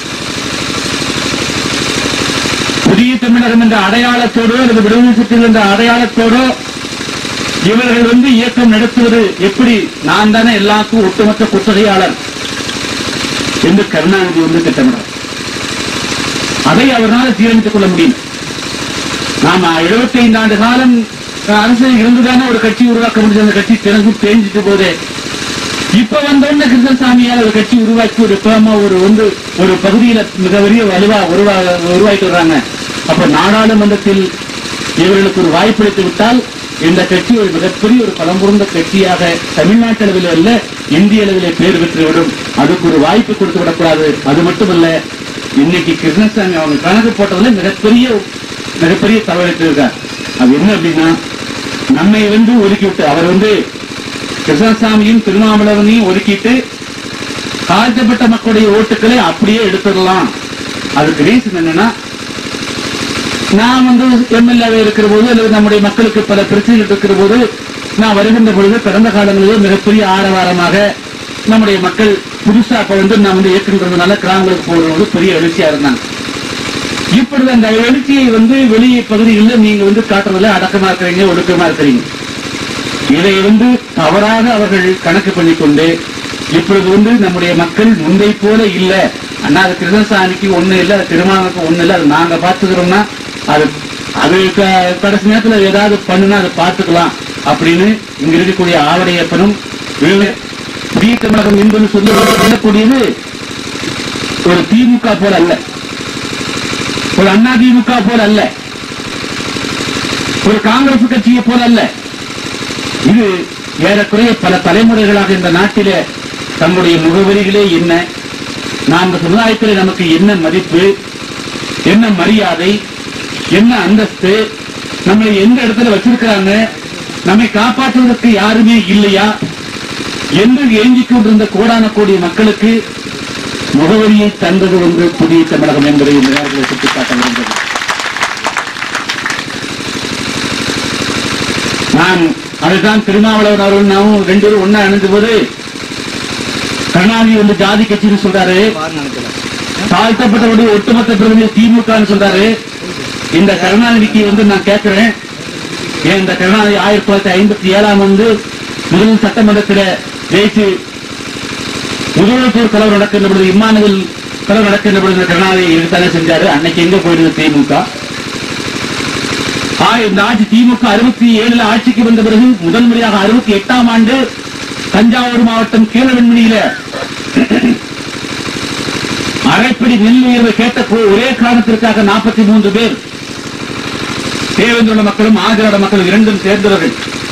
[SPEAKER 1] புதிய தமிழகம் என்ற அடையாளத்தோடோ அல்லது விடுதலை சிறுத்தைகள் என்ற அடையாளத்தோடோ இவர்கள் வந்து இயக்கம் நடத்துவது எப்படி, நான் தானே எல்லாத்துக்கும் ஒட்டுமொத்த குத்தகையாளர் என்று கருணாநிதி வந்து திட்டமிடுறார். அதை அவரால் சீரமைத்துக் கொள்ள முடியும். நாம எழுபத்தி ஐந்து ஆண்டு காலம் அரசியல் இருந்துதானே ஒரு கட்சி உருவாக்க முடியும். அந்த கட்சி திறந்து தேஞ்சிட்டு போதே இப்ப வந்தோன்னு கிருஷ்ணசாமியால் ஒரு கட்சி உருவாக்கி ஒரு ஒரு வந்து ஒரு பகுதியில மிகப்பெரிய வலுவா உருவா உருவாக்கிட்டு வர்றாங்க. அப்ப நாடாளுமன்றத்தில் இவர்களுக்கு ஒரு வாய்ப்பளித்து விட்டால் இந்த கட்சி ஒரு மிகப்பெரிய ஒரு பலம்புறந்த கட்சியாக தமிழ்நாட்டு அளவில் அல்ல இந்திய அளவிலே பேர் பெற்றுவிடும். அதுக்கு ஒரு வாய்ப்பு கொடுத்து விடக்கூடாது. அது மட்டுமல்ல, இன்னைக்கு கிருஷ்ணசாமி அவங்க கணக்கு போட்டதுல மிகப்பெரிய மிகப்பெரிய தவறு இருக்கார். அது என்ன அப்படின்னா, நம்மை வந்து ஒதுக்கிவிட்டு அவர் வந்து கிருஷ்ணசாமியும் திருமாவளவனையும் ஒதுக்கிட்டு தாழ்த்தப்பட்ட மக்களுடைய ஓட்டுக்களை அப்படியே எடுத்துடலாம். அதுக்கு ரீசன் என்னன்னா, நான் வந்து எம்எல்ஏ இருக்கிற போது அல்லது நம்முடைய மக்களுக்கு பல பிரச்சனைகள் இருக்கிற போது நான் வருகின்ற பொழுது கடந்த காலங்களிலே மிகப்பெரிய ஆரவாரமாக நம்முடைய மக்கள் புதுசா அப்ப வந்து நான் வந்து ஏற்றுன்றதுனால கிராமங்களுக்கு போடும்போது பெரிய எழுச்சியா இருந்தாங்க. இப்பொழுது அந்த எழுச்சியை வந்து வெளியே பகுதிகளில் நீங்க வந்து காட்டுறதுல அடக்கமா இருக்கிறீங்க, ஒடுக்கமா இருக்கிறீங்க. இதை வந்து தவறாக அவர்கள் கணக்கு பண்ணிக்கொண்டு இப்பொழுது வந்து நம்முடைய மக்கள் முந்தை போல இல்ல, அண்ணா அது கிருஷ்ணசாமிக்கு ஒண்ணு இல்ல, திருமாவளவனுக்கு ஒண்ணு இல்ல, அது நாங்க பாத்துக்கிறோம்னா அது அது கடைசி நேரத்தில் ஏதாவது பண்ணுனா அதை பார்த்துக்கலாம் அப்படின்னு இங்க இருக்கக்கூடிய ஆவடையப்பனும் புதிய தமிழகம் என்பது சொல்லி சொல்லக்கூடியது ஒரு திமுக போல அல்ல, ஒரு அண்ணா திமுக போல அல்ல, ஒரு காங்கிரஸ் கட்சியை போல அல்ல. இது ஏறக்குறைய பல தலைமுறைகளாக இந்த நாட்டிலே தங்களுடைய முகவரிகளே என்ன, நாம் சமுதாயத்தில் நமக்கு என்ன மதிப்பு, என்ன மரியாதை, என்ன அந்தஸ்து, நம்மளை எந்த இடத்துல வச்சிருக்கிறாங்க, நம்மை காப்பாற்றுவதற்கு யாருமே இல்லையா என்று ஏங்கிக் கொண்டிருந்த கோடான கோடி மக்களுக்கு முகவரியை தந்தது ஒன்று புதிய தமிழகம் என்பதை இந்த நேரத்தில் சுட்டிக்காட்ட விரும்புகிறேன். நான் அதுதான் திருமாவளவன் அவர்கள் நாமும் ரெண்டு பேரும் ஒன்னா இணைந்த போது கருணாநிதி வந்து ஜாதி கட்சின்னு சொல்றாரு, தாழ்த்தப்பட்டவருடைய ஒட்டுமொத்த பிரதிநிதி திமுக சொல்றாரு. இந்த கருணாநிதிக்கு வந்து நான் கேட்கிறேன், ஏன் இந்த கருணாநிதி ஆயிரத்தி தொள்ளாயிரத்தி ஐம்பத்தி ஏழாம் வந்து முதல் சட்டமன்றத்தில் ஜெயிச்சு முதலமைச்சர் கலவர் நடக்கின்ற பொழுது, இம்மானுவல் கலவர் நடக்கின்ற பொழுது இந்த கருணாநிதி எடுத்தாலே செஞ்சாரு. அன்னைக்கு எங்க போயிடுது திமுக? இந்த ஆட்சி திமுக அறுபத்தி ஏழுல ஆட்சிக்கு வந்த பிறகு முதல் முறையாக அறுபத்தி எட்டாம் ஆண்டு தஞ்சாவூர் மாவட்டம் கீழவெண்மணியில அரைப்படி நெல் உயர்வை கேட்ட ஒரே காரணத்திற்காக நாற்பத்தி மூன்று பேர் தேவேந்திர மக்களும் ஆதிராட மக்களும் இரண்டும் சேர்ந்தவர்கள்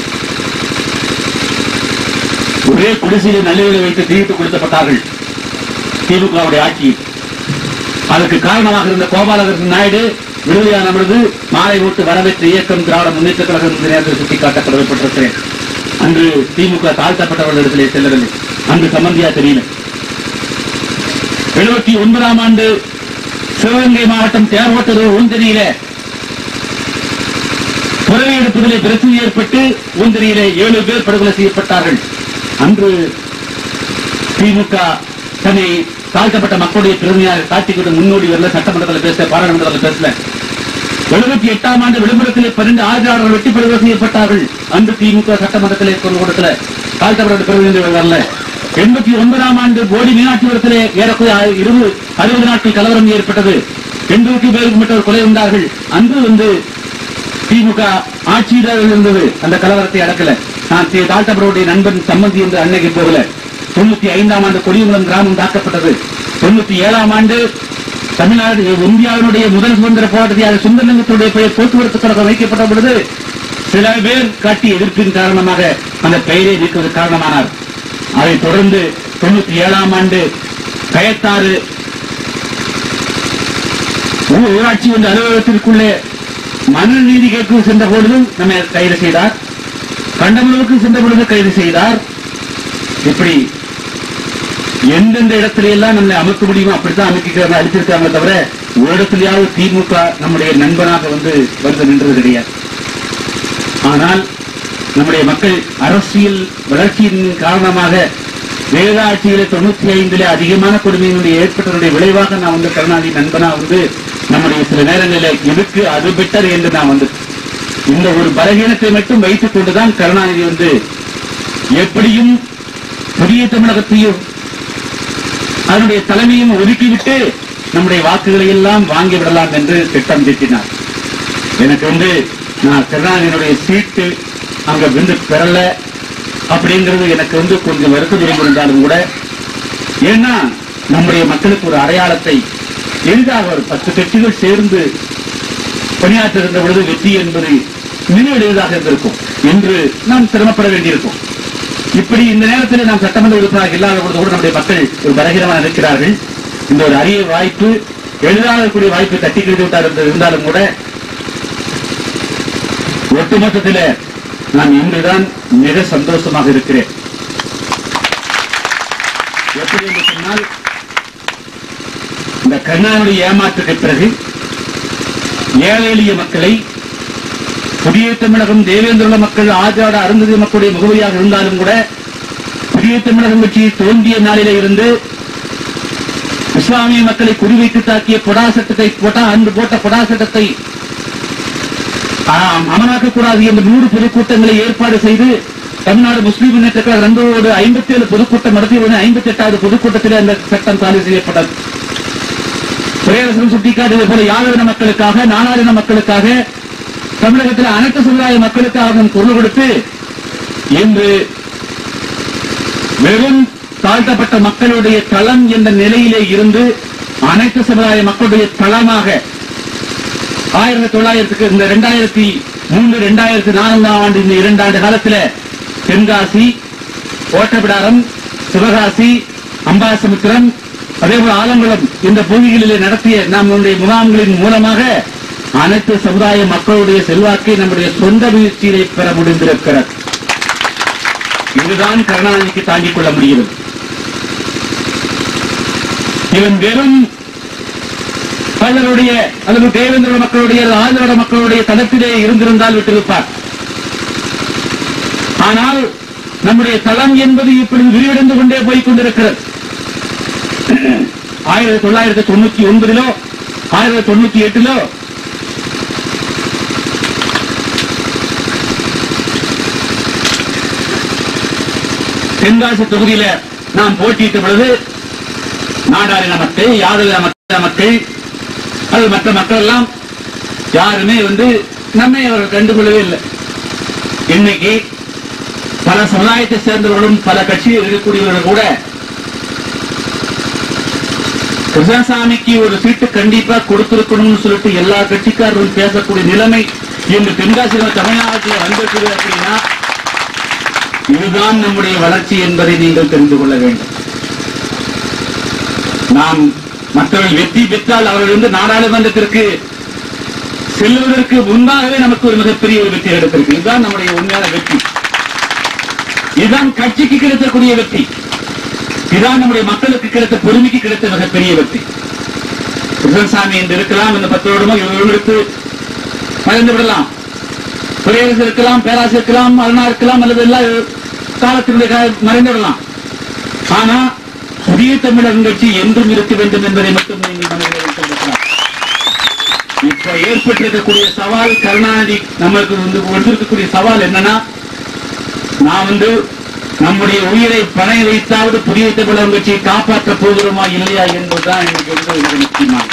[SPEAKER 1] ஒரே குடிசையில் நல்லவிலை வைத்து தீர்த்து கொடுக்கப்பட்டார்கள் திமுகவுடைய ஆட்சியில். அதற்கு காரணமாக இருந்த கோபாலகிருஷ்ணன் நாயுடு விடுதலையான பொழுது மாலை ஓட்டு வரவேற்ற இயக்கம் திராவிட முன்னேற்ற கழகம் இந்த நேரத்தில் சுட்டிக்காட்ட கடமைப்பட்டிருக்கிறேன். அன்று திமுக தாழ்த்தப்பட்டவர்களிடத்திலே செல்லவில்லை, அன்று சம்பந்தியா தெரியல. எழுபத்தி ஒன்பதாம் ஆண்டு சிவகங்கை மாவட்டம் தேர்வோட்டூர் ஊந்தனியில புறவை எடுப்பதிலே பிரச்சனை ஏற்பட்டு ஊந்தனியிலே ஏழு பேர் படுகொலை செய்யப்பட்டார்கள். அன்று திமுக தன்னை தாழ்த்தப்பட்ட மக்களுடைய பெருமையாக காட்டிக்கொண்டு முன்னோடி வரல, சட்டமன்றத்தில் பேச, பாராளுமன்றத்தில் பேசல. எழுபத்தி எட்டாம் ஆண்டு விளம்பரத்திலே பன்னெண்டு ஆதரவாளர்கள் வெட்டி படுகொலை செய்யப்பட்டார்கள். அன்று திமுக சட்டமன்றத்திலே கூட்டத்தில் தாழ்த்தப்பட்ட பெருமை வரல. எண்பத்தி ஒன்பதாம் ஆண்டு போடி மீனாட்சிபுரத்திலே ஏறக்குறைய இருபது அறுபது நாட்கள் கலவரம் ஏற்பட்டது. எண்பது பேருக்கு மட்டும் கொலை உண்டார்கள். அன்று வந்து திமுக ஆட்சியில் இருந்தது. அந்த கலவரத்தை அடக்கல. நான் தாழ்த்தப்படவுடைய நண்பன் சம்பந்தி என்று அன்னைக்கு போகல. தொண்ணூத்தி ஐந்தாம் ஆண்டு கொடியங்குளம் கிராமம் தாக்கப்பட்டது. தொண்ணூத்தி ஏழாம் ஆண்டு தமிழ்நாடு இந்தியாவினுடைய முதல் சுதந்திர போராட்டத்தியாக சுந்தரலிங்கத்துடைய பெயர் போக்குவரத்து கழகம் வைக்கப்பட்ட பொழுது சில பேர் காட்டி எதிர்ப்பின் காரணமாக அந்த பெயரை நீக்குவதற்கு காரணமானார். அதைத் தொடர்ந்து தொண்ணூத்தி ஏழாம் ஆண்டு கயத்தாறு ஊராட்சி என்ற அலுவலகத்திற்குள்ளே மணல் நீதி கேட்க சென்ற பொழுதும் நம்மை கைது செய்தார். கண்டமளவுக்கு சென்ற பொழுது கைது செய்தார். இப்படி எந்தெந்த இடத்துல எல்லாம் நம்மளை அமைக்க முடியுமோ அப்படித்தான் அமைக்கிறாங்க, அழிச்சிருக்காங்க. தவிர ஒரு இடத்துலயாவது திமுக நம்முடைய நண்பனாக வந்து வந்து நின்றது கிடையாது. ஆனால் நம்முடைய மக்கள் அரசியல் வளர்ச்சியின் காரணமாக வேதாட்சியிலே தொண்ணூத்தி ஐந்திலே அதிகமான கொடுமையினுடைய ஏற்பட்டதனுடைய விளைவாக நான் வந்து கருணாநிதி நண்பனா வந்து நம்முடைய சில நேரங்களில் எதுக்கு அது பெட்டர் என்று நான் வந்து இந்த ஒரு பலகீனத்தை மட்டும் வைத்துக் கொண்டுதான் கருணாநிதி வந்து எப்படியும் புதிய தமிழகத்தையும் அதனுடைய தலைமையும் ஒதுக்கிவிட்டு நம்முடைய வாக்குகளை எல்லாம் வாங்கிவிடலாம் என்று திட்டம் தீட்டினார். எனக்கு வந்து நான் கருணாநிதியினுடைய சீட்டு அங்க வந்து பெறல அப்படிங்கிறது எனக்கு வந்து கொஞ்சம் வருத்தம் இருந்தாலும் கூட, ஏன்னா நம்முடைய மக்களுக்கு ஒரு அடையாளத்தை எளிதாக ஒரு பத்து கட்சிகள் சேர்ந்து பணியாற்றுகின்ற பொழுது வெற்றி என்பது மிக எளிதாக இருந்திருக்கும் என்று நாம் சிரமப்பட வேண்டியிருக்கும். இப்படி இந்த நேரத்தில் நாம் சட்டமன்ற உறுப்பினராக இல்லாத பொழுது கூட நம்முடைய மக்கள் ஒரு பலகீனமாக இருக்கிறார்கள். இந்த ஒரு அரிய வாய்ப்பு, எளிதாக கூடிய வாய்ப்பை தட்டி கிழித்து விட்டார் இருந்தாலும் கூட ஒட்டுமொத்தத்தில் நான் இன்றுதான் மிக சந்தோஷமாக இருக்கிறேன். எப்படி என்று சொன்னால், இந்த கருணாநிதி ஏமாற்றத்தை பிறகு ஏழை எளிய மக்களை புதிய தமிழகம் தேவேந்திர மக்கள் ஆஜாட அருந்ததி மக்களுடைய முகவரியாக இருந்தாலும் கூட புதிய தமிழகம் கட்சி தோன்றிய நாளிலே இருந்து இஸ்லாமிய மக்களை குறிவைத்து தாக்கிய பொடா சட்டத்தை போட்டா அன்று போட்ட பொடா சட்டத்தை அமலாக்கக்கூடாது என்று நூறு பொதுக்கூட்டங்களை ஏற்பாடு செய்து தமிழ்நாடு முஸ்லீம் முன்னேற்ற கழக நண்பர்களோடு ஐம்பத்தி ஏழு பொதுக்கூட்டம் நடத்திய ஐம்பத்தி எட்டாவது பொதுக்கூட்டத்தில் அந்த சட்டம் தாக்கல் செய்யப்பட்டது. பிரேரசனம் சுட்டிக்காட்டியது போல யாதவன மக்களுக்காக, நானாரின மக்களுக்காக, தமிழகத்தில் அனைத்து சமுதாய மக்களுக்காக குரல் கொடுத்து இன்று வெறும் தாழ்த்தப்பட்ட மக்களுடைய தளம் என்ற நிலையிலே இருந்து அனைத்து சமுதாய மக்களுடைய தளமாக ஆயிரத்தி தொள்ளாயிரத்துக்கு இந்த இரண்டாயிரத்தி மூன்று இரண்டாயிரத்தி நான்காம் ஆண்டு இந்த இரண்டு ஆண்டு காலத்தில் தென்காசி, ஓட்டப்பிடாரம், சிவகாசி, அம்பாசமுத்திரம், அதேபோல் ஆலங்குளம் இந்த பகுதிகளிலே நடத்திய நம்முடைய முகாம்களின் மூலமாக அனைத்து சமுதாய மக்களுடைய செல்வாக்கை நம்முடைய சொந்த முயற்சியிலே பெற முடிந்திருக்கிறது. இதுதான் கருணாநிதிக்கு தாங்கிக் கொள்ள முடிகிறது. இவன் வெறும் பலருடைய அல்லது தேவேந்திர மக்களுடைய ஆந்திர மக்களுடைய தளத்திலே இருந்திருந்தால் விட்டிருப்பார். ஆனால் நம்முடைய தளம் என்பது இப்பொழுது விரிவடைந்து கொண்டே போய்க் கொண்டிருக்கிறது. ஆயிரத்தி தொள்ளாயிரத்தி தொண்ணூத்தி ஒன்பதிலோ ஆயிரத்தி தொண்ணூத்தி எட்டிலோ தென்காசி தொகுதியில நாம் போட்டியிட்ட பொழுது நாடாரின மக்கள், யாதவ மக்கள், அது மற்ற மக்கள் எல்லாம் யாருமே வந்து நம்மை அவர்கள் கண்டுகொள்ளவே இல்லை. இன்னைக்கு பல சமுதாயத்தை சேர்ந்தவர்களும் பல கட்சியில் இருக்கக்கூடியவர்கள் கூட கிருஷ்ணசாமிக்கு ஒரு சீட்டு கண்டிப்பா கொடுத்திருக்கணும்னு சொல்லிட்டு எல்லா கட்சிக்காரர்களும் பேசக்கூடிய நிலைமை இன்று தென்காசியில் தமிழ்நாட்டில் வந்திருக்கிறது. அப்படின்னா இதுதான் நம்முடைய வளர்ச்சி என்பதை நீங்கள் தெரிந்து கொள்ள வேண்டும். நாம் மற்றவர்கள் வெற்றி பெற்றால் அவர்கள் வந்து நாடாளுமன்றத்திற்கு செல்வதற்கு முன்பாகவே நமக்கு ஒரு மிகப்பெரிய ஒரு வெற்றி எடுத்திருக்கு. இதுதான் நம்முடைய உண்மையான வெற்றி. இதுதான் கட்சிக்கு கிடைக்கக்கூடிய வெற்றி. இதுதான் நம்முடைய மக்களுக்கு கிடைத்த பொறுமைக்கு கிடைத்த மிகப்பெரிய வெற்றி. கிருஷ்ணசாமி என்று இருக்கலாம், இந்த பத்து வருடமோ இவர்களுக்கு மறைந்து விடலாம். குடியரசு இருக்கலாம், பேராசு இருக்கலாம், அருணா இருக்கலாம், அல்லது எல்லா காலத்தினுடைய மறைந்து விடலாம். ஆனா புதிய தமிழகம் கட்சி என்றும் இருக்க வேண்டும் என்பதை மட்டும் நீங்கள் மனதில் வைத்திருக்கலாம். இப்ப ஏற்பட்டிருக்கக்கூடிய சவால், கருணாநிதி நம்மளுக்கு வந்து வந்திருக்கக்கூடிய சவால் என்னன்னா, நான் வந்து நம்முடைய உயிரை பணை வைத்தாவது புதிய தமிழகம் கட்சியை காப்பாற்றப் போகிறோமா இல்லையா என்பதுதான் எனக்கு வந்து மிக முக்கியமான.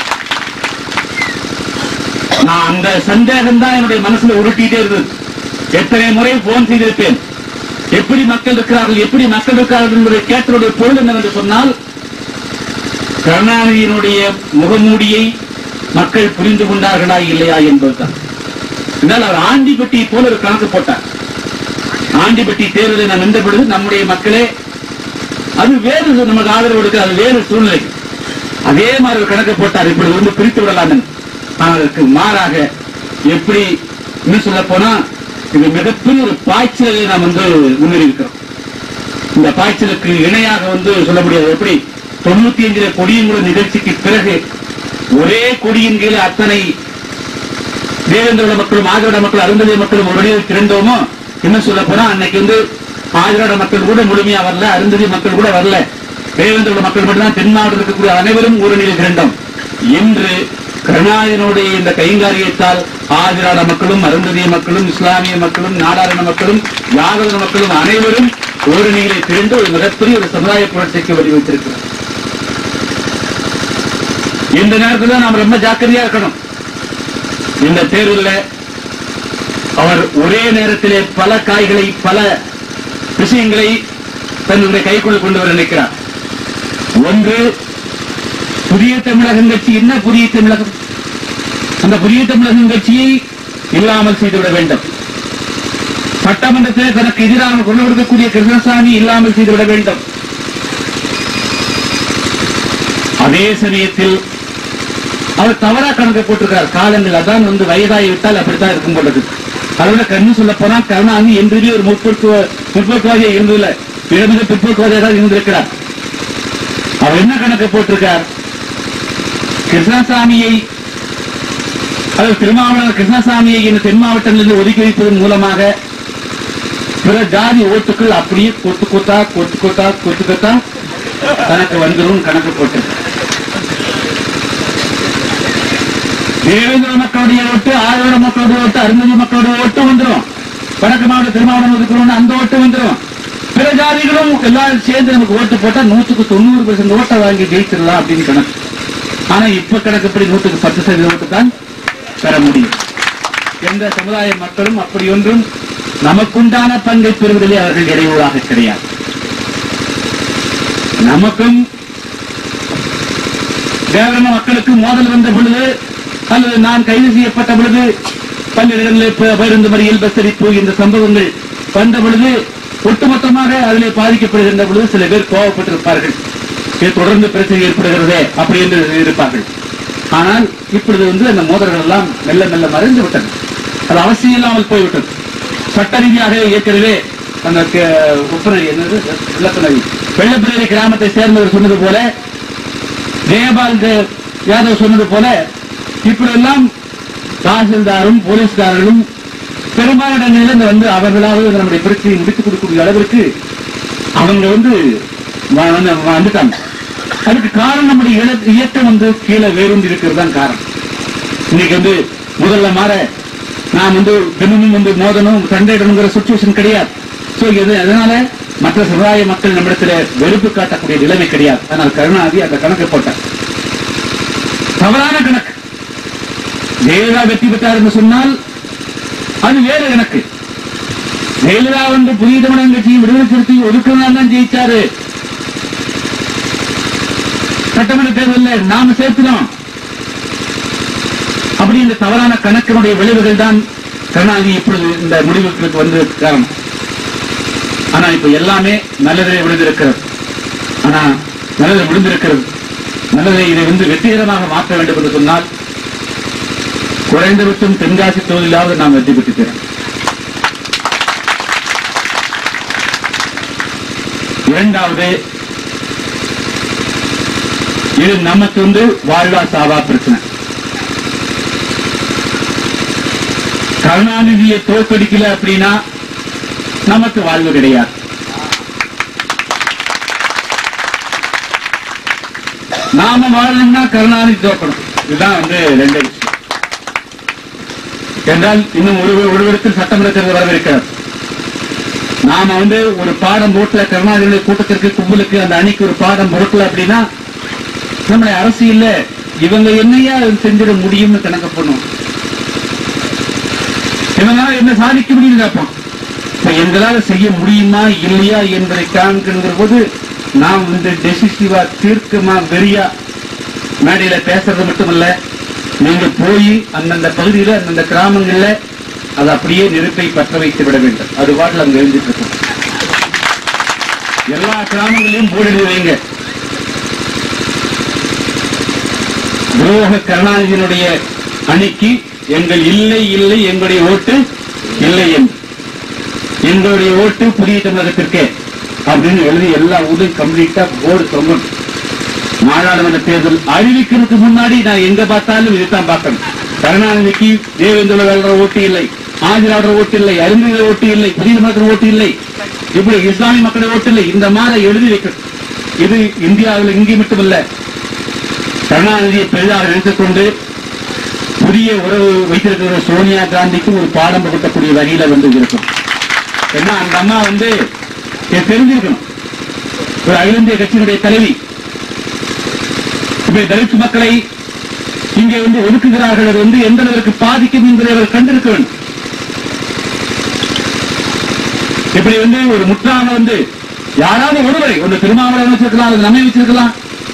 [SPEAKER 1] நான் அந்த சந்தேகம் தான் என்னுடைய மனசுல உருட்டிட்டே இருந்தது. எத்தனை முறை போன் செய்திருப்பேன், எப்படி மக்கள் இருக்கிறார்கள், எப்படி மக்கள் இருக்கிறார்கள் என்பதை கேட்டனுடைய பொருள் என்னவென்று சொன்னால், கருணாநிதியினுடைய முகமூடியை மக்கள் புரிந்து கொண்டார்களா இல்லையா என்பதுதான். இதனால் அவர் ஆண்டிப்பட்டியை போல ஒரு கணக்கு போட்டார். ஆண்டிப்பட்டி தேர்தலை நாம் நின்ற பொழுது நம்முடைய மக்களே அது வேறு நமக்கு ஆதரவு எடுக்க, அது வேறு சூழ்நிலை, அதே மாதிரி ஒரு கணக்கு போட்டார். இப்படி வந்து பிரித்து விடலாம். ஆனால் அதற்கு மாறாக எப்படி இன்னும் சொல்ல போனா, இது மிகப்பெரிய ஒரு பாய்ச்சலை நாம் வந்து முன்னேறி இருக்கிறோம். இந்த பாய்ச்சலுக்கு இணையாக வந்து சொல்ல முடியாது. எப்படி தொண்ணூத்தி அஞ்சுல கொடியங்குள நிகழ்ச்சிக்கு பிறகு ஒரே கொடியின் கீழே அத்தனை தேவேந்திர மக்களும் ஆதிராட மக்களும் அருந்ததி மக்களும் ஒரு வழியில் திரண்டோமோ, இன்னும் சொல்ல போனா அன்னைக்கு வந்து ஆதிராட மக்கள் கூட முழுமையா வரல, அருந்ததி மக்கள் கூட வரல, தேவேந்திர மக்கள் மட்டும்தான் தென் மாவட்டத்தில் இருக்கக்கூடிய அனைவரும் ஒரு நிலையில் திரண்டோம் என்று கருணாநிதியினுடைய இந்த கைங்காரியத்தால் ஆதிராட மக்களும் அருந்ததிய மக்களும் இஸ்லாமிய மக்களும் நாடாரண மக்களும் யாதவ மக்களும் அனைவரும் ஒரு நிலையை திரண்டு ஒரு மிகப்பெரிய ஒரு சமுதாய புரட்சிக்கு வடிவமைத்திருக்கிறார். இந்த நேரத்தில் நாம் ரொம்ப ஜாக்கிரதையா இருக்கணும். இந்த தேர்தலில் அவர் ஒரே நேரத்திலே பல காய்களை பல விஷயங்களை தன்னுடைய கைக்குள் கொண்டு வர நினைக்கிறார். ஒன்று, புதிய தமிழகம் கட்சி. என்ன புதிய தமிழகம்? அந்த புதிய தமிழகம் கட்சியை இல்லாமல் செய்துவிட வேண்டும். சட்டமன்றத்தில் தனக்கு எதிராக கொண்டு கொடுக்கக்கூடிய கிருஷ்ணசாமி இல்லாமல் செய்துவிட வேண்டும். அதே சமயத்தில் அவர் தவறா கணக்கு போட்டிருக்கிறார். காலங்கள் அதான் வந்து வயதாகிவிட்டால் அப்படித்தான் இருக்கும் போட்டது. அதோட கண்ணு சொல்ல போனா கருணாநிதி என்றுமே ஒரு முற்போக்கு முற்போக்குவாதியாக இருந்ததில்லை, மிக மிக பிற்போக்குவாதியாக இருந்திருக்கிறார். அவர் என்ன கணக்கு போட்டிருக்கார்? கிருஷ்ணசாமியை, அதாவது திருமாவளவன் கிருஷ்ணசாமியை இந்த தென் மாவட்டங்களில் ஒதுக்கி வைப்பதன் மூலமாக பிற ஜாதி ஓட்டுகள் அப்படியே கொத்து கொத்தா கொத்து கொத்தா கொத்து கொத்தா தனக்கு வந்துடும் கணக்கு போட்டு. தேவேந்திர மக்களுடைய ஓட்டு, ஆதிராட மக்களுடைய ஓட்டு, அருந்ததி மக்களுடைய ஓட்டு வந்துடும். வடக்கு மாவட்ட திருமாவளவன் ஒதுக்கணும், அந்த ஓட்டு வந்துடும். பிற ஜாதிகளும் எல்லாரும் சேர்ந்து நமக்கு ஓட்டு போட்டா நூற்றுக்கு தொண்ணூறு பர்சன்ட் ஓட்டை வாங்கி ஜெயிச்சிடலாம் அப்படின்னு கணக்கு. ஆனா இப்ப கணக்குப்படி நூற்றுக்கு பத்து சதவீத ஓட்டு தான் பெற முடியும். எந்த சமுதாய மக்களும் அப்படி ஒன்றும் நமக்குண்டான பங்கை பெறுவதிலே அவர்கள் இடையூறாக கிடையாது. நமக்கும் தேவன மக்களுக்கு மோதல் வந்த பொழுது, அல்லது நான் கைது செய்யப்பட்ட பொழுது, பல்வேறு பேருந்து மறியல், பஸ் அரிப்பு, இந்த சம்பவங்கள் வந்த பொழுது ஒட்டுமொத்தமாக அதிலே பாதிக்கப்படுகின்ற பொழுது சில பேர் கோபப்பட்டிருப்பார்கள். இது தொடர்ந்து பிரச்சனை ஏற்படுகிறதே அப்படி என்று இருப்பார்கள். ஆனால் இப்பொழுது வந்து அந்த மோதல்கள் எல்லாம் மெல்ல மெல்ல மறைந்து விட்டது. அது அவசியம் இல்லாமல் போய்விட்டது. சட்ட ரீதியாக ஏற்கனவே அந்த உப்பநதி என்னது வெள்ளப்பிணவி வெள்ளப்பிணவி கிராமத்தை சேர்ந்தவர் சொன்னது போல, ஜெயபால் யாதவ் சொன்னது போல, இப்படி எல்லாம் தாசில்தாரும் போலீஸ்காரர்களும் பெரும்பாலான இடங்களில் வந்து அவர்களாவது நம்முடைய பிரச்சனையை முடித்துக் கொடுக்கக்கூடிய அளவிற்கு அவங்க வந்து வந்துட்டாங்க. அதுக்கு காரணம் நம்முடைய இயக்கம் வந்து கீழே வேரூன்றி இருக்கிறது தான் காரணம். இன்னைக்கு வந்து முதல்ல மாற நாம் வந்து தினமும் வந்து மோதனும் சண்டையிடணுங்கிற சுச்சுவேஷன் கிடையாது. சோ இது அதனால மற்ற சமுதாய மக்கள் நம்மிடத்தில் வெறுப்பு காட்டக்கூடிய நிலைமை கிடையாது. ஆனால் கருணாநிதி அந்த கணக்கு போட்டார். தவறான கணக்கு. ஜெயலலிதா வெற்றி பெற்றார் என்று சொன்னால் அது வேறு கணக்கு. ஜெயலலிதா வந்து புதிய தமிழகம் கட்சியை விடுதலை சிறுத்தை ஒதுக்கினால் தான் ஜெயிச்சாரு. சட்டமன்ற தேர்தலில் நாம சேர்த்தினோம். அப்படி இந்த தவறான கணக்கினுடைய விளைவுகள் தான் கருணாநிதி இப்பொழுது இந்த முடிவுகளுக்கு வந்து காரணம். ஆனா இப்ப எல்லாமே நல்லதிலே விழுந்திருக்கிறது. ஆனா நல்லது விழுந்திருக்கிறது. நல்லதை இதை வந்து வெற்றிகரமாக மாற்ற வேண்டும் என்று சொன்னால் குறைந்தபட்சம் தென்காசி தொகுதியிலாவது நாம் வெற்றி பெற்றுக்கிறோம். இரண்டாவது, இது நமக்கு வந்து வாழ்வா சாவா பிரச்சனை. கருணாநிதியை தோற்கடிக்கல அப்படின்னா நமக்கு வாழ்வு கிடையாது. நாம வாழணும்னா கருணாநிதி தோற்கணும். இதுதான் வந்து ரெண்டு விஷயம். என்றால் இன்னும் ஒரு ஒரு இடத்தில் சட்டமன்ற தேர்தல் வரவிருக்கிறது. நாம வந்து ஒரு பாடம் போட்டல, கருணாநிதியுடைய கூட்டத்திற்கு கும்பலுக்கு அந்த அணிக்கு ஒரு பாடம் போட்டல அப்படின்னா நம்முடைய அரசியல்ல இவங்க என்னையா செஞ்சிட முடியும்னு கணக்கு பண்ணுவோம். இவங்களால என்ன சாதிக்க முடியும் கேட்போம். இப்ப எங்களால செய்ய முடியுமா இல்லையா என்பதை காண்கின்ற போது நாம் வந்து டெசிசிவா தீர்க்கமா வெறியா மேடையில பேசுறது மட்டுமல்ல, நீங்க போய் அந்தந்த பகுதியில அந்தந்த கிராமங்கள்ல அது அப்படியே நெருப்பை பற்ற வைத்து விட வேண்டும். அது பாட்டில் அங்க எழுந்துட்டு இருக்கும். எல்லா கிராமங்களையும் போடி வைங்க. துரோக கருணாநிதியினுடைய அணிக்கு எங்கள் இல்லை இல்லை எங்களுடைய ஓட்டு இல்லை என்று, எங்களுடைய ஓட்டு புதிய தமிழகத்திற்கே அப்படின்னு எழுதி எல்லா ஊரும் கம்ப்ளீட்டா போர்டு தொங்கணும். நாடாளுமன்ற தேர்தல் அறிவிக்கிறதுக்கு முன்னாடி நான் எங்க பார்த்தாலும் இதுதான் பார்க்கணும். கருணாநிதிக்கு தேவேந்திர வேற ஓட்டு இல்லை, ஆஜராடுற ஓட்டு இல்லை, அருமையில ஓட்டு இல்லை, புதிய தமிழகத்தில் ஓட்டு இல்லை, இப்படி இஸ்லாமிய மக்களுடைய ஓட்டு இல்லை. இந்த மாதிரி எழுதி வைக்கணும். இது இந்தியாவில் இங்கே மட்டுமல்ல, கருணாநிதியை பெரிதாக நினைத்துக் கொண்டு புதிய உறவு வைத்திருக்கிற சோனியா காந்திக்கு ஒரு பாடம் புகட்டக்கூடிய வகையில வந்து இருக்கும். ஏன்னா அந்த அம்மா வந்து தெரிஞ்சிருக்கணும், ஒரு அகில இந்திய கட்சியினுடைய தலைவி. இப்ப தலித் மக்களை இங்கே வந்து ஒதுக்குகிறார்கள், அது வந்து எந்த அளவிற்கு பாதிக்கும் என்பதை அவர் கண்டிருக்க வேண்டும். இப்படி வந்து ஒரு முற்றாக வந்து யாராவது ஒருவரை ஒரு திருமாவளவன் வச்சிருக்கலாம், அது நம்மை வச்சிருக்கலாம்,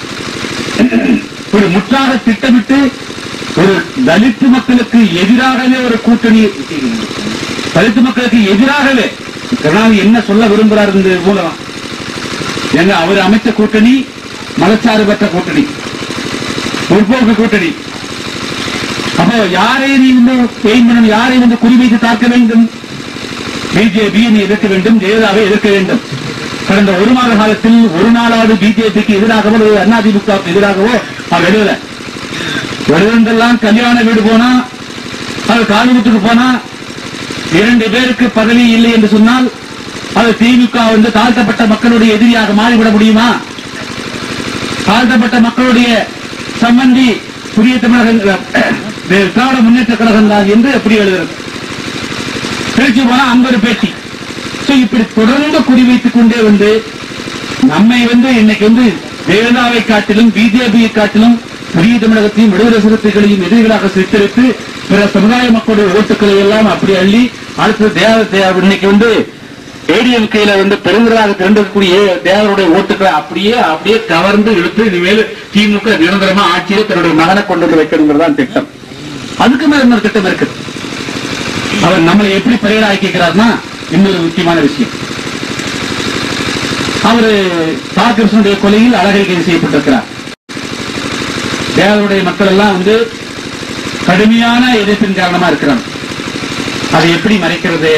[SPEAKER 1] ஒரு முற்றாக திட்டமிட்டு ஒரு தலித் மக்களுக்கு எதிராகவே ஒரு கூட்டணி, தலித் மக்களுக்கு எதிராகவே கருணாநிதி என்ன சொல்ல விரும்புகிறார் என்பது மூலம் எங்க அவர் அமைச்ச கூட்டணி மதச்சார்பற்ற கூட்டணி, முற்போக்கு கூட்டணி. அப்போ யாரை நீ வந்து எய்ம் பண்ணணும், யாரை வந்து குறிவைத்து தாக்க வேண்டும்? பிஜேபியை நீ எதிர்க்க வேண்டும், ஜெயலலிதாவை எதிர்க்க வேண்டும். கடந்த ஒரு மாத காலத்தில் ஒரு நாளாவது பிஜேபிக்கு எதிராகவோ அதிமுகவுக்கு எதிராகவோ அவர் எழுதல. எழுதெல்லாம் கல்யாண வீடு போனா, அது காலிமுத்துக்கு போனா, இரண்டு பேருக்கு பதவி இல்லை என்று சொன்னால் அது திமுக வந்து தாழ்த்தப்பட்ட மக்களுடைய எதிரியாக மாறிவிட முடியுமா? தாழ்த்தப்பட்ட மக்களுடைய சம்பந்தி புதிய தமிழக திராவிட முன்னேற்ற கழகம் தான் என்று எப்படி எழுதுறது? பேச்சு போனா அங்க ஒரு பேச்சு. இப்படி தொடர்ந்து குறிவைத்துக் கொண்டே வந்து நம்மை வந்து இன்னைக்கு வந்து ஜெயலலிதாவை காட்டிலும் பிஜேபியை காட்டிலும் புதிய தமிழகத்தையும் விடுதலை சிறுத்தைகளையும் எதிரிகளாக சித்தரித்து பிற சமுதாய மக்களுடைய ஓட்டுக்களை எல்லாம் அப்படி அள்ளி அடுத்து தேவர் இன்னைக்கு வந்து ஏடிஎம் கையில வந்து பெருங்களாக திரண்டிருக்கக்கூடிய தேவருடைய ஓட்டுக்களை அப்படியே அப்படியே கவர்ந்து இழுத்து இனிமேல் திமுக நிரந்தரமா ஆட்சியை தன்னுடைய மகனை கொண்டு வந்து வைக்கணுங்கிறதான் திட்டம். அதுக்கு மேல இன்னொரு திட்டம் இருக்கு. அவர் நம்மளை எப்படி பயிரா ஆக்கிக்கிறார்னா இன்னொரு முக்கியமான விஷயம். அவரு தாகிருஷ்ணனுடைய கொலையில் அழகை கைது செய்யப்பட்டிருக்கிறார். தேவருடைய மக்கள் எல்லாம் வந்து கடுமையான எதிர்ப்பின் காரணமா இருக்கிறாங்க. அதை எப்படி மறைக்கிறது?